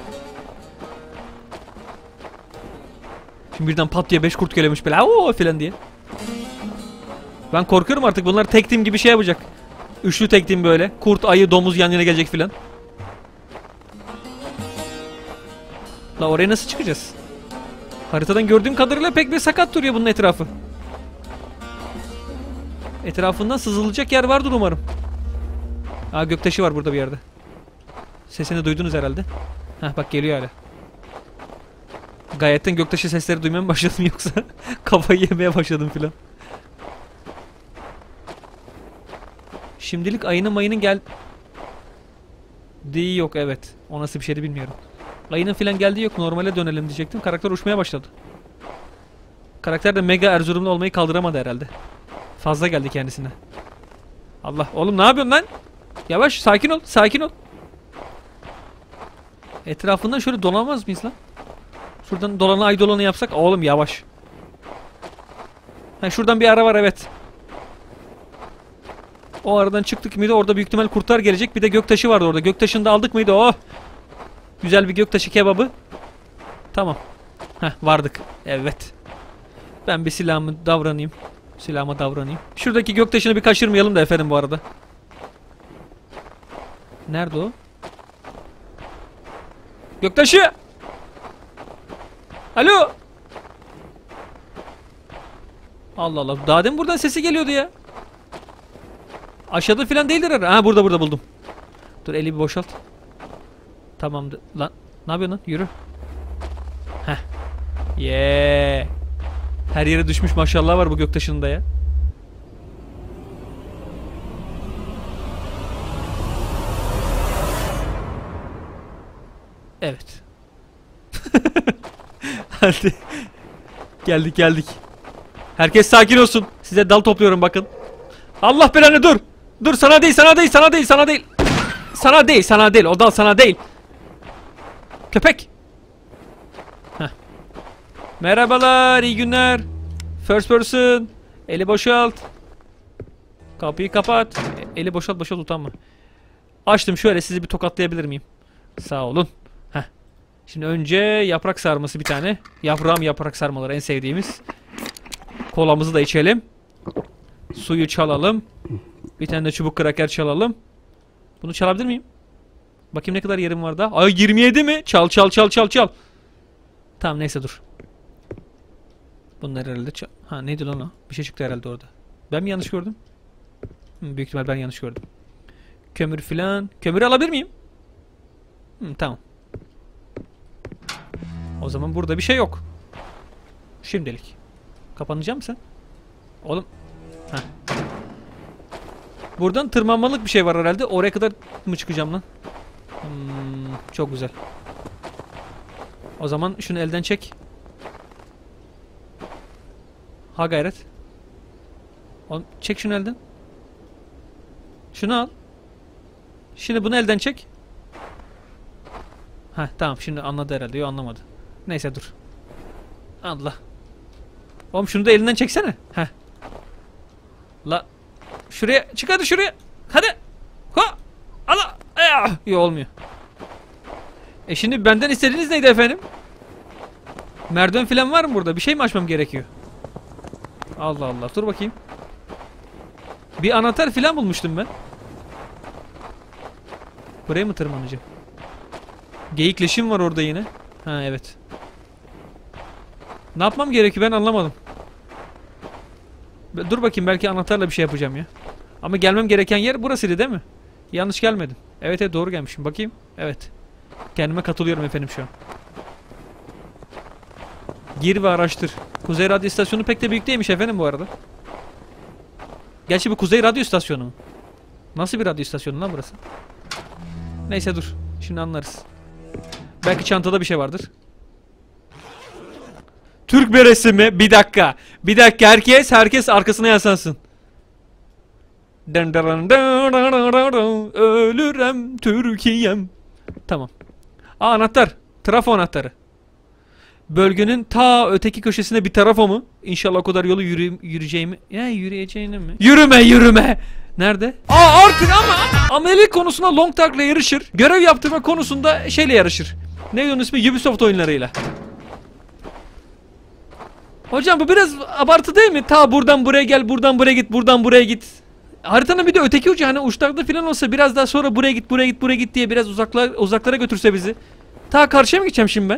[SPEAKER 1] Şimdi birden pat diye 5 kurt gelemiş böyle ooo falan diye. Ben korkuyorum artık, bunlar tek team gibi şey yapacak. Üçlü tek team böyle. Kurt, ayı, domuz yan yana gelecek filan. La oraya nasıl çıkacağız? Haritadan gördüğüm kadarıyla pek bir sakat duruyor bunun etrafı. Etrafından sızılacak yer vardır umarım. Aa, göktaşı var burada bir yerde. Sesini duydunuz herhalde. Heh, bak geliyor hala. Gayetten göktaşı sesleri duymaya mı başladım yoksa kafayı yemeye başladım filan. Şimdilik ayının mayının geldiği yok, evet. O nasıl bir şeydi bilmiyorum. Ayının filan geldiği yok, normale dönelim diyecektim. Karakter uçmaya başladı. Karakter de mega Erzurumlu olmayı kaldıramadı herhalde. Fazla geldi kendisine. Allah, oğlum ne yapıyorsun lan? Yavaş, sakin ol, sakin ol. Etrafından şöyle dolanmaz mıyız lan? Şuradan dolanı ay dolanı yapsak. Oğlum yavaş. Ha, şuradan bir ara var, evet. O aradan çıktık mıydı? Orada büyük ihtimal kurtlar gelecek. Bir de göktaşı vardı orada. Göktaşını da aldık mıydı? Oh! Güzel bir göktaşı kebabı. Tamam. Heh, vardık. Evet. Ben bir silahımı davranayım. Silahıma davranayım. Şuradaki göktaşını bir kaçırmayalım da efendim bu arada. Nerede o? Göktaşı! Alo! Allah Allah. Daha demin buradan sesi geliyordu ya. Aşağıda filan değildir herhalde. Ha, burada buldum. Dur, eli bir boşalt. Tamamdır. Lan ne yapıyorsun lan? Yürü. Heh. Yeah. Her yere düşmüş maşallah var bu göktaşının da ya. Evet. Hadi. Geldik. Herkes sakin olsun. Size dal topluyorum bakın. Allah belanı, dur. Dur, sana değil. Sana değil. O dal sana değil. Köpek. Heh. Merhabalar, iyi günler. First person. Eli boşalt. Kapıyı kapat. Eli boşalt, utanma. Açtım, şöyle sizi bir tokatlayabilir miyim? Sağ olun. Heh. Şimdi önce yaprak sarması bir tane. Yaprak sarmaları en sevdiğimiz. Kolamızı da içelim. Suyu çalalım. Bir tane de çubuk kraker çalalım. Bunu çalabilir miyim? Bakayım ne kadar yerim var daha. Ay, 27 mi? Çal. Tamam, neyse dur. Bunlar herhalde ha, neydi lan o? Bir şey çıktı herhalde orada. Ben mi yanlış gördüm? Büyük ihtimal ben yanlış gördüm. Kömür filan. Kömürü alabilir miyim? Tamam. O zaman burada bir şey yok. Şimdilik. Kapanacak mısın? Oğlum. Heh. Buradan tırmanmalık bir şey var herhalde. Oraya kadar mı çıkacağım lan? Çok güzel. O zaman şunu elden çek. Ha gayret. Oğlum, çek şunu elden. Şunu al. Şimdi bunu elden çek. Heh, tamam, şimdi anladı herhalde. Yok, anlamadı. Neyse dur. Allah. Oğlum şunu da elinden çeksene. Heh. La. Şuraya çık, hadi şuraya. Hadi. Ha. Allah. Yok, olmuyor. Şimdi benden istediğiniz neydi efendim? Merdiven falan var mı burada? Bir şey mi açmam gerekiyor? Allah Allah. Dur bakayım. Bir anahtar falan bulmuştum ben. Buraya mı tırmanacağım? Geyik leşim var orada yine. Ha, evet. Ne yapmam gerekiyor, ben anlamadım. Dur bakayım, belki anahtarla bir şey yapacağım ya. Ama gelmem gereken yer burasıydı değil mi? Yanlış gelmedim. Evet, doğru gelmişim. Bakayım. Evet. Kendime katılıyorum efendim şu an. Gir ve araştır. Kuzey Radyo İstasyonu pek de büyük değilmiş efendim bu arada. Gerçi bu Kuzey Radyo İstasyonu mu? Nasıl bir radyo istasyonu lan burası? Neyse dur. Şimdi anlarız. Belki çantada bir şey vardır. Türk beresi mi? Bir dakika. Herkes arkasına yaslansın. Ölürüm Türkiye'm. Tamam. Anahtar. Trafo anahtarı. Bölgenin ta öteki köşesine bir trafo mu? İnşallah o kadar yolu yürüyeceğimi. Ya, yürüyeceğini mi? Yürüme. Nerede? Artık ama amelik konusunda Long Dark'la yarışır. Görev yaptırma konusunda şeyle yarışır. Ne onun ismi? Ubisoft oyunlarıyla. Hocam bu biraz abartı değil mi? Ta buradan buraya gel, buradan buraya git. Haritanın bir de öteki ucu, hani uçlarda falan olsa biraz daha sonra buraya git diye biraz uzaklara götürse bizi. Ta karşıya mı gideceğim şimdi ben?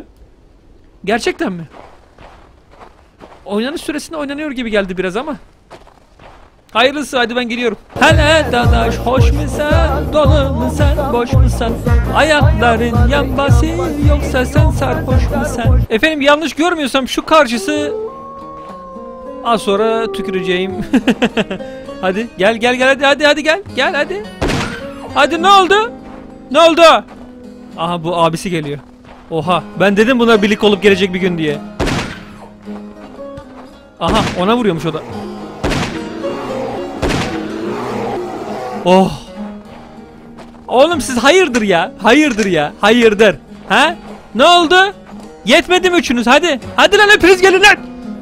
[SPEAKER 1] Gerçekten mi? Oynanış süresinde oynanıyor gibi geldi biraz ama. Hayırlısı, hadi ben gidiyorum. Hele dadaş, hoş mu sen, dolu mu sen, boş mu sen? Ayakların yan bası, yoksa sen sarhoş mu sen? Efendim, yanlış görmüyorsam şu karşısı... Az sonra tüküreceğim. Hadi gel hadi gel hadi. Hadi, ne oldu? Ne oldu? Aha, bu abisi geliyor. Oha, ben dedim bunlar birlik olup gelecek bir gün diye. Aha, ona vuruyormuş o da. Oh. Oğlum siz hayırdır ya? Hayırdır ya? Hayırdır. Ha? Ne oldu? Yetmedi mi üçünüz? Hadi. Hadi lan, hepiniz gelin lan.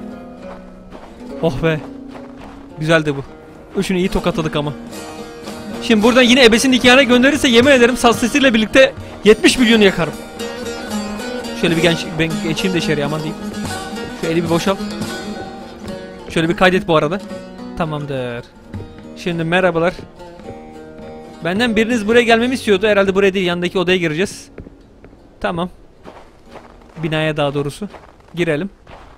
[SPEAKER 1] Oh be. Güzeldi bu. Üçünü iyi tokatladık ama. Şimdi buradan yine ebesinin nikahına gönderirse yemin ederim saz sesiyle birlikte 70 milyonu yakarım. Şöyle bir ben geçeyim de içeri, aman diyeyim. Şu eli bir boşalt. Şöyle bir kaydet bu arada. Tamamdır. Şimdi merhabalar. Benden biriniz buraya gelmemi istiyordu. Herhalde buraya değil, yanındaki odaya gireceğiz. Tamam. Binaya daha doğrusu. Girelim.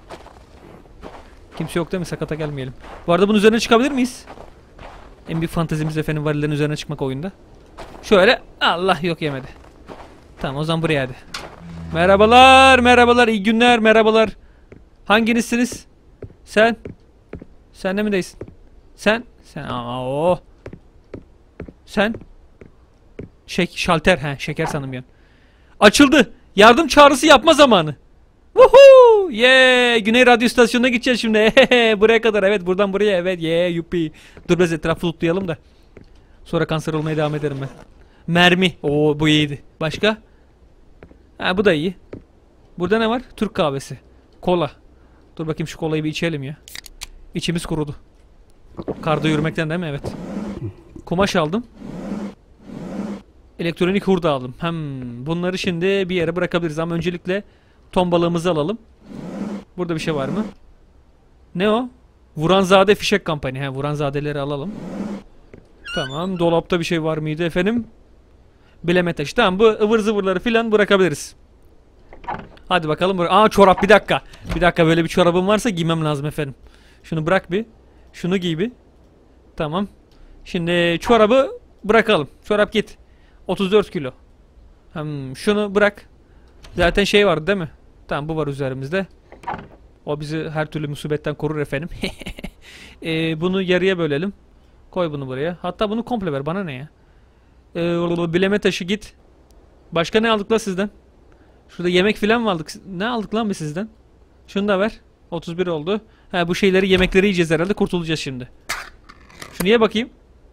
[SPEAKER 1] Kimse yok değil mi? Sakata gelmeyelim. Bu arada bunun üzerine çıkabilir miyiz? En büyük fantezimiz efendim varillerin üzerine çıkmak oyunda. Şöyle. Allah, yok yemedi. Tamam, o zaman buraya hadi. Merhabalar, iyi günler, merhabalar. Hanginizsiniz? Sen? Sen de mi değilsin? Sen? Oh. Sen? Şalter, şeker sandım yani. Açıldı. Yardım çağrısı yapma zamanı. Woohoo! Yeah! Güney Radyo İstasyonu'na gideceğiz şimdi. Buraya kadar, evet, buradan buraya, evet, yuppi. Dur biraz etrafı lootlayalım da. Sonra kanser olmaya devam ederim ben. Mermi. Oo, bu iyiydi. Başka? Ha, bu da iyi. Burada ne var? Türk kahvesi. Kola. Dur bakayım, şu kolayı bir içelim ya. İçimiz kurudu. Karda yürümekten değil mi? Evet. Kumaş aldım. Elektronik hurda aldım. Bunları şimdi bir yere bırakabiliriz ama öncelikle ton balığımızı alalım. Burada bir şey var mı? Ne o? Vuranzade fişek kampanya. Vuranzadeleri alalım. Tamam. Dolapta bir şey var mıydı efendim? Bileme taşı. Tamam, bu ıvır zıvırları filan bırakabiliriz. Hadi bakalım. Aa, çorap, bir dakika. Bir dakika, böyle bir çorabım varsa giymem lazım efendim. Şunu bırak bir. Şunu giy bir. Tamam. Şimdi çorabı bırakalım. Çorap git. 34 kilo. Şunu bırak. Zaten şey vardı değil mi? Tamam, bu var üzerimizde. O bizi her türlü musibetten korur efendim. Bunu yarıya bölelim. Koy bunu buraya. Hatta bunu komple ver, bana ne ya? Bileme taşı git. Başka ne aldık la sizden? Şurada yemek filan mı aldık? Ne aldık lan biz sizden? Şunu da ver. 31 oldu. Bu şeyleri, yemekleri yiyeceğiz herhalde, kurtulacağız şimdi. Şunu ye bakayım.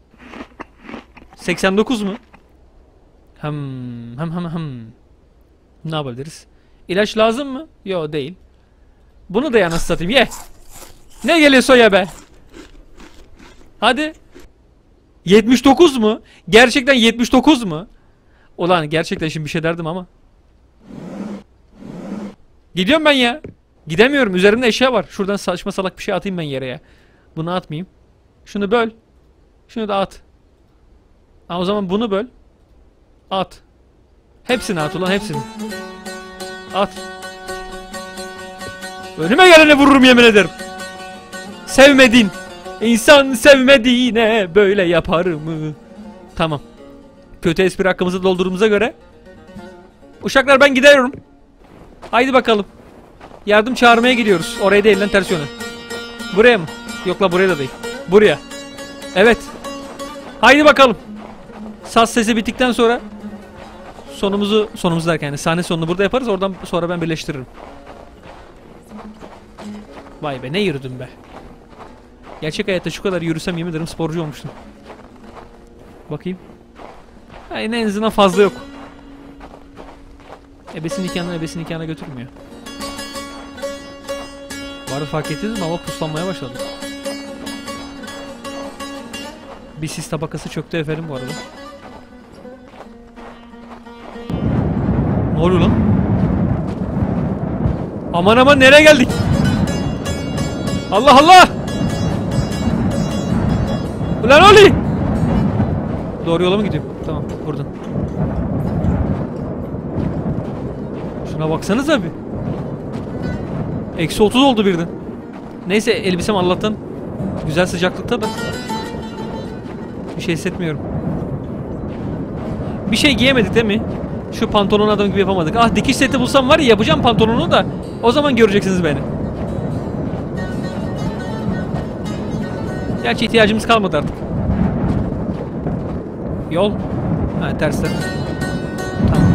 [SPEAKER 1] 89 mu? Ne yapabiliriz? İlaç lazım mı? Yo, değil. Bunu da yalnız satayım, ye. Ne geliyorsa ya be. Hadi. 79 mu? Gerçekten 79 mu? Ulan gerçekten şimdi bir şey derdim ama. Gidiyorum ben ya. Gidemiyorum. Üzerimde eşya var. Şuradan saçma salak bir şey atayım ben yere ya. Bunu atmayayım. Şunu böl. Şunu da at. O zaman bunu böl. At. Hepsini at ulan, hepsini. At. Önüme gelene vururum, yemin ederim. Sevmedin. İnsan sevmediğine böyle yapar mı? Tamam. Kötü espri hakkımızı doldurduğumuza göre. Uşaklar, ben gidiyorum. Haydi bakalım. Yardım çağırmaya gidiyoruz. Oraya değil lan, ters yöne. Buraya mı? Yok la, buraya da değil. Buraya. Evet. Haydi bakalım. Saz sesi bittikten sonra sonumuzu derken yani sahne sonunu burada yaparız. Oradan sonra ben birleştiririm. Vay be, ne yürüdüm be. Gerçek hayatta şu kadar yürüsem yemin ederim sporcu olmuştum. Bakayım. En azından fazla yok. Ebesinin nikahına götürmüyor. Bu arada fark ettiniz mi? Hava puslanmaya başladı. Bir sis tabakası çöktü efendim bu arada. Ne oluyor lan? Aman nereye geldik? Allah Allah! Ulan Oli! Doğru yola mı gidiyorum? Tamam, buradan. Şuna baksanız abi. -30 oldu birden. Neyse, elbisem Allah'tan Güzel sıcaklıkta da. Bir şey hissetmiyorum. Bir şey giyemedik değil mi? Şu pantolon adam gibi yapamadık. Ah, dikiş seti bulsam var ya, yapacağım pantolonu da. O zaman göreceksiniz beni. Gerçi ihtiyacımız kalmadı artık. Yol. Ha, tersten. Tamam.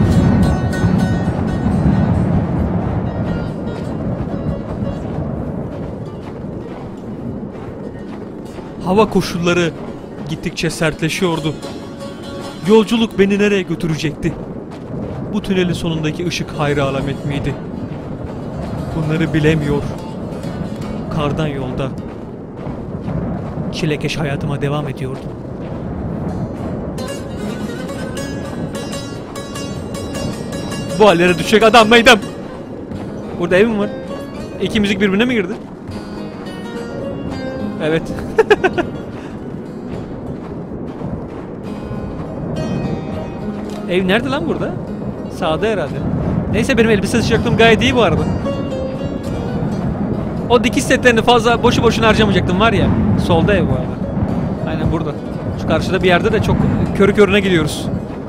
[SPEAKER 1] Hava koşulları gittikçe sertleşiyordu. Yolculuk beni nereye götürecekti? Bu tünelin sonundaki ışık hayra alamet miydi? Bunları bilemiyor. Kardan yolda çilekeş hayatıma devam ediyordum. Bu hallere düşecek adam mıydım? Burada evim var. İki müzik birbirine mi girdi? Evet. Ev nerede lan burada? Sağda herhalde. Neyse, benim elbise sıcaklığım gayet iyi bu arada. O dikiş setlerini fazla boşu boşuna harcamayacaktım var ya. Solda ev bu arada. Aynen burada. Şu karşıda bir yerde de çok körü körüne gidiyoruz.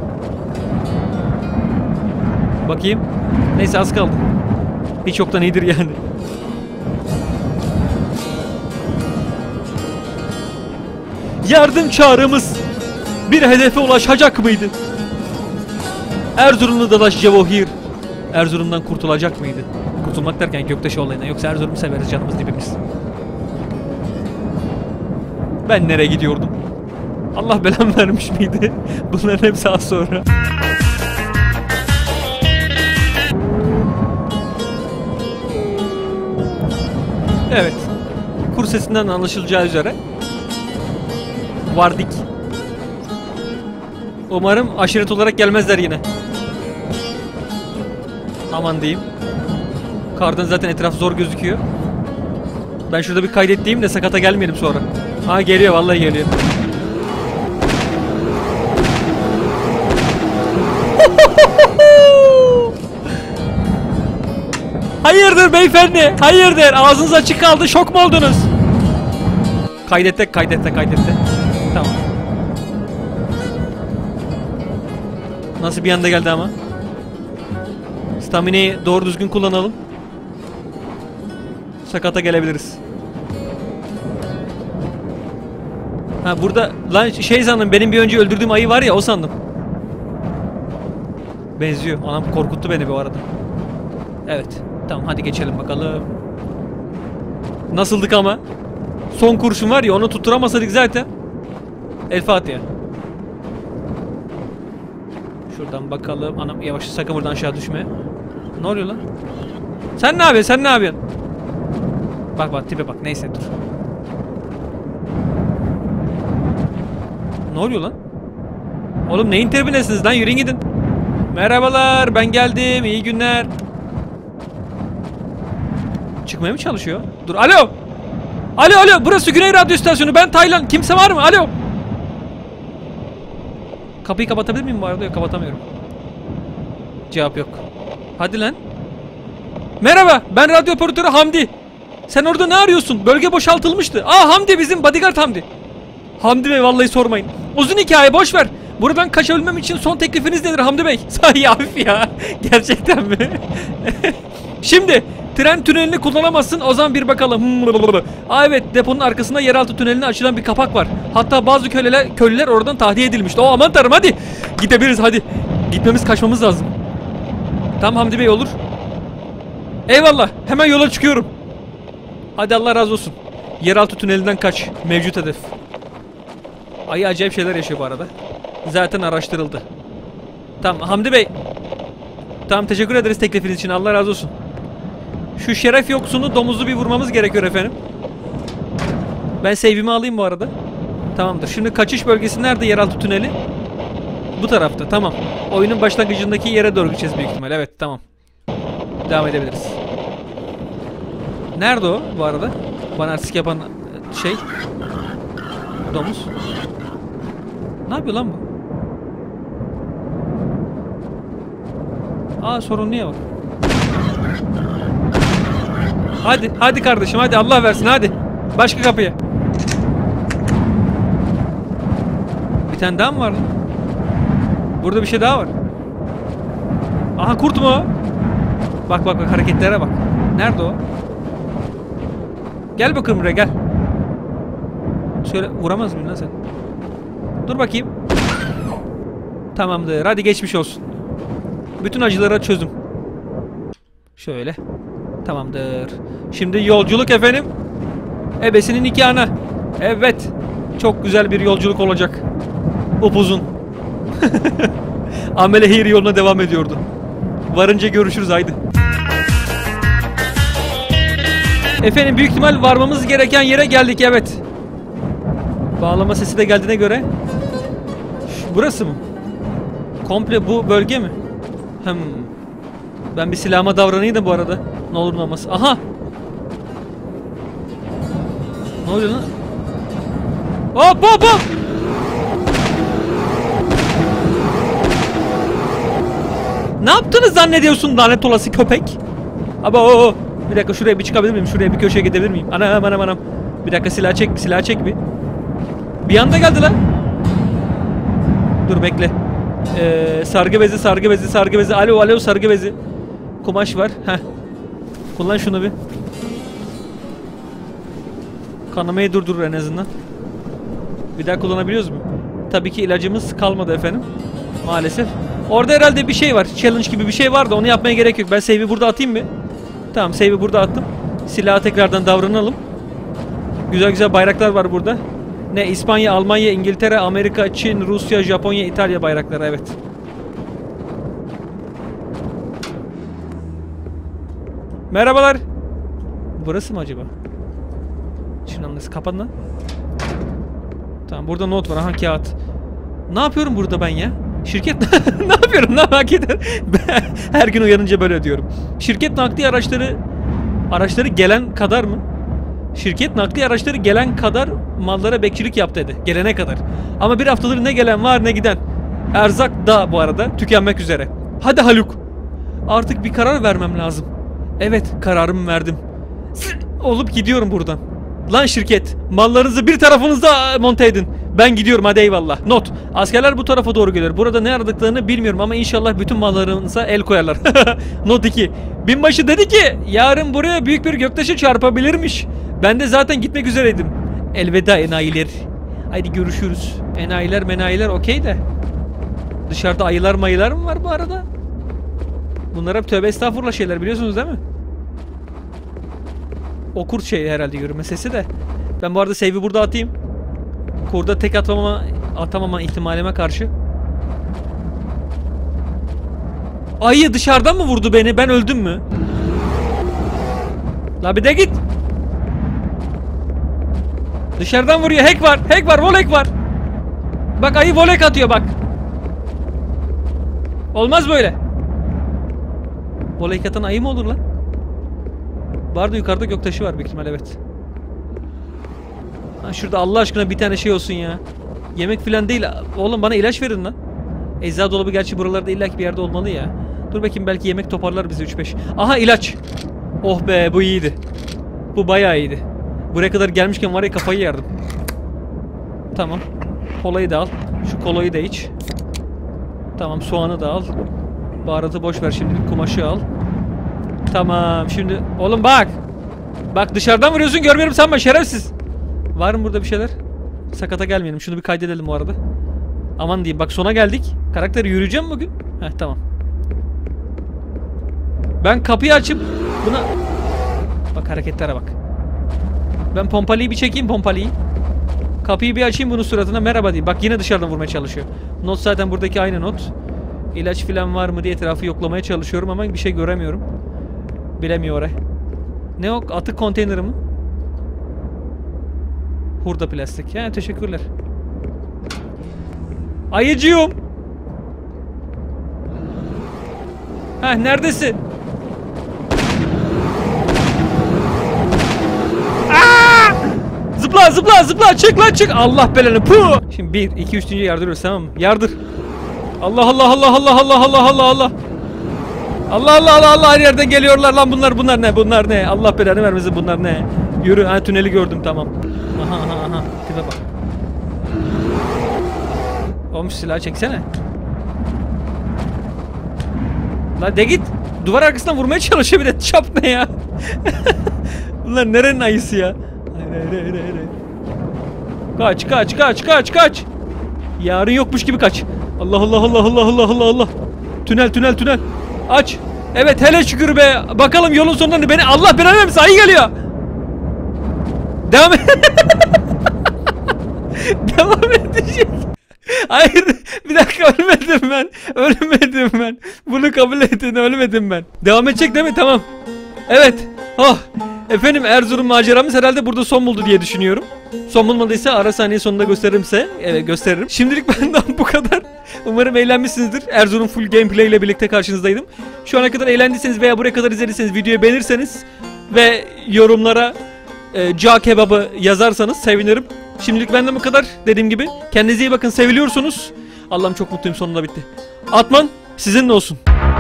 [SPEAKER 1] Bakayım. Neyse, az kaldı. Hiç yoktan iyidir yani. Yardım çağrımız bir hedefe ulaşacak mıydı? Erzurumlu dalaş Cevohir Erzurum'dan kurtulacak mıydı? Kurtulmak derken göktaşı olayına. Yoksa Erzurum'u severiz, canımız dibimiz. Ben nereye gidiyordum? Allah belamı vermiş miydi? Bunların hepsi az sonra. Evet. Kur sesinden anlaşılacağı üzere vardık. Umarım aşiret olarak gelmezler yine. Aman diyeyim. Kardan zaten etraf zor gözüküyor. Ben şurada bir kaydettiğim de sakata gelmeyelim sonra. Ha, geliyor, vallahi geliyor. Hayırdır beyefendi? Hayırdır? Ağzınız açık kaldı. Şok mu oldunuz? Kaydette. Tamam. Nasıl bir anda geldi ama? Stamina'yı doğru düzgün kullanalım. Sakata gelebiliriz. Ha, burada lan şey sandım, benim bir önce öldürdüğüm ayı var ya, o sandım. Benziyor. Anam korkuttu beni bu arada. Evet. Tamam, hadi geçelim bakalım. Nasıldık ama? Son kurşun var ya, onu tutturamasadık zaten. El Fatiha. Şuradan bakalım. Anam yavaş, sakın buradan aşağı düşme. Ne oluyor lan? Sen ne yapıyorsun? Bak tipe bak, neyse dur. Ne oluyor lan? Oğlum neyin tribünesiniz lan, yürüyün gidin. Merhabalar, ben geldim, iyi günler. Çıkmaya mı çalışıyor? Dur, alo. Alo, burası Güney Radyo İstasyonu, ben Taylan, kimse var mı? Alo. Kapıyı kapatabilir miyim bu arada? Yok, kapatamıyorum. Cevap yok. Hadi lan. Merhaba, ben radyo operatörü Hamdi. Sen orada ne arıyorsun? Bölge boşaltılmıştı. Aa, Hamdi, bizim bodyguard Hamdi. Hamdi Bey, vallahi sormayın. Uzun hikaye, boş ver. Buradan kaçabilmem için son teklifiniz nedir Hamdi Bey? Sahi hafif ya. Gerçekten mi? Şimdi tren tünelini kullanamazsın. O zaman bir bakalım. Aa, evet, deponun arkasında yeraltı tüneline açılan bir kapak var. Hatta bazı köylüler oradan tahliye edilmişti. O aman tanrım, hadi. Gidebiliriz, hadi. Kaçmamız lazım. Tamam Hamdi Bey, olur. Eyvallah, hemen yola çıkıyorum. Hadi, Allah razı olsun. Yeraltı tünelinden kaç. Mevcut hedef. Ayı acayip şeyler yaşıyor bu arada. Zaten araştırıldı. Tamam Hamdi Bey. Tamam, teşekkür ederiz teklifiniz için, Allah razı olsun. Şu şeref yoksunu domuzu bir vurmamız gerekiyor efendim. Ben save'imi alayım bu arada. Tamamdır. Şimdi kaçış bölgesi nerede, yeraltı tüneli? Bu tarafta, tamam. Oyunun başlangıcındaki yere doğru gideceğiz büyük ihtimal. Evet, tamam. Devam edebiliriz. Nerede o bu arada? Bana artistik yapan şey. Domuz. Ne yapıyor lan bu? Aa, sorunluya bak. Hadi kardeşim, hadi Allah versin, hadi. Başka kapıya. tane daha mı var lan? Burada bir şey daha var. Aha, kurt mu o? Bak bak bak, hareketlere bak. Nerede o? Gel bakalım buraya, gel. Şöyle vuramaz mıyım lan sen? Dur bakayım. Tamamdır. Hadi geçmiş olsun. Bütün acıları çözdüm. Şöyle. Tamamdır. Şimdi yolculuk efendim. Ebesinin nikahına. Evet. Çok güzel bir yolculuk olacak. Upuzun. Amelehir yoluna devam ediyordu. Varınca görüşürüz, haydi. Efendim büyük ihtimal varmamız gereken yere geldik, evet. Bağlama sesi de geldiğine göre. Burası mı? Komple bu bölge mi? Ben bir silahıma davranayım da bu arada. Ne olur ne olmaz. Aha! Ne oluyor lan? Hop hop hop! Ne yaptığını zannediyorsun lanet olası köpek? Aba, bir dakika, şuraya bir çıkabilir miyim? Şuraya bir köşeye gidebilir miyim? Anam anam anam. Bir dakika, silah çek, silah çek bir. Bir anda geldi lan. Dur bekle. Sargı bezi, sargı bezi, sargı bezi. Alo alo, sargı bezi. Kumaş var. Heh. Kullan şunu bir. Kanamayı durdurur en azından. Bir daha kullanabiliyoruz mu? Tabii ki ilacımız kalmadı efendim. Maalesef. Orada herhalde bir şey var. Challenge gibi bir şey var da onu yapmaya gerek yok. Ben save'i burada atayım mı? Tamam, save'i burada attım. Silahı tekrardan davranalım. Güzel güzel bayraklar var burada. Ne? İspanya, Almanya, İngiltere, Amerika, Çin, Rusya, Japonya, İtalya bayrakları, evet. Merhabalar. Burası mı acaba? Şunu nasıl kapadın lan? Tamam, burada not var. Aha, kağıt. Ne yapıyorum burada ben ya? Şirket ne yapıyorum lan hakikaten? Her gün uyanınca böyle diyorum. Şirket nakliye araçları gelen kadar mı? Şirket nakliye araçları gelen kadar mallara bekçilik yap dedi. Gelene kadar. Ama bir haftadır ne gelen var ne giden. Erzak da bu arada tükenmek üzere. Hadi Haluk. Artık bir karar vermem lazım. Evet, kararımı verdim. Olup gidiyorum buradan. Lan şirket, mallarınızı bir tarafınızda monte edin. Ben gidiyorum, hadi eyvallah. Not: askerler bu tarafa doğru gelir. Burada ne aradıklarını bilmiyorum ama inşallah bütün mallarınıza el koyarlar. Not 2: binbaşı dedi ki yarın buraya büyük bir göktaşı çarpabilirmiş. Ben de zaten gitmek üzereydim. Elveda enayiler. Haydi görüşürüz. Enayiler menayiler okey de. Dışarıda ayılar mayılar mı var bu arada? Bunlar hep tövbe estağfurullah şeyler, biliyorsunuz değil mi? O kurt şey herhalde, yürüme sesi de. Ben bu arada save'i burada atayım. Kurda tek atamama ihtimalime karşı. Ayı dışarıdan mı vurdu beni? Ben öldüm mü? La bir de git. Dışarıdan vuruyor. Hack var. Hack var. Volek var. Bak, ayı volek atıyor bak. Olmaz böyle. Volek atan ayı mı olur lan? Bu arada yukarıda göktaşı var büyük ihtimal, evet. Ha, şurada Allah aşkına bir tane şey olsun ya. Yemek falan değil. Oğlum bana ilaç verin lan. Eczacı dolabı gerçi buralarda illaki bir yerde olmalı ya. Dur bakayım, belki yemek toparlar bizi 3-5. Aha, ilaç. Oh be, bu iyiydi. Bu bayağı iyiydi. Buraya kadar gelmişken var ya, kafayı yerdim. Tamam. Kolayı da al. Şu kolayı da iç. Tamam, soğanı da al. Baharatı boş ver şimdilik, kumaşı al. Tamam, şimdi oğlum bak. Bak, dışarıdan vuruyorsun, görmüyorum sanma şerefsiz. Var mı burada bir şeyler? Sakata gelmeyelim. Şunu bir kaydedelim bu arada. Aman diyeyim, bak sona geldik. Karakteri yürüyeceğim bugün. Heh, tamam. Ben kapıyı açıp buna... Bak hareketlere bak. Ben pompalıyı bir çekeyim, pompalıyı. Kapıyı bir açayım bunun suratına, merhaba diyeyim. Bak yine dışarıdan vurmaya çalışıyor. Not zaten buradaki aynı not. İlaç falan var mı diye etrafı yoklamaya çalışıyorum ama bir şey göremiyorum. Bilemiyor oraya. Ne o? Atık konteyneri mi? Hurda plastik. Ya teşekkürler. Ayıcığım. Heh, neredesin? Aa! Zıpla zıpla zıpla, çık lan çık. Allah belanı, puh. Şimdi 1 2 3 deyince yardırıyoruz, tamam mı? Yardır. Allah Allah Allah Allah Allah Allah Allah Allah. Allah Allah Allah Allah, her yerden geliyorlar lan bunlar ne, bunlar ne? Allah belanı vermesin, bunlar ne? Yürü, ha tüneli gördüm, tamam. Aha aha aha, tipe bak. Oğlum silahı çeksene. La de git. Duvar arkasından vurmaya çalışıyor bir de. Çap ne ya? Bunlar nerenin ayısı ya? Kaç. Yarın yokmuş gibi kaç. Allah Allah Allah Allah Allah Allah Allah. Tünel. Aç. Evet hele şükür be. Bakalım yolun sonunda beni Allah belanı vermesin. Ayı geliyor. Devam et. Devam edecek. Hayır bir dakika ölmedim ben. Bunu kabul edin, ölmedim ben. Devam edecek değil mi? Tamam. Evet. Oh. Efendim Erzurum maceramız herhalde burada son buldu diye düşünüyorum. Son bulmadıysa ara sahneyi sonunda gösterimse evet gösteririm. Şimdilik benden bu kadar. Umarım eğlenmişsinizdir. Erzurum full gameplay ile birlikte karşınızdaydım. Şu ana kadar eğlendiyseniz veya buraya kadar izlediyseniz videoyu beğenirseniz ve yorumlara cağ kebabı yazarsanız sevinirim. Şimdilik benden bu kadar. Dediğim gibi kendinize iyi bakın, seviliyorsunuz. Allah'ım çok mutluyum, sonunda bitti. Atman sizinle olsun.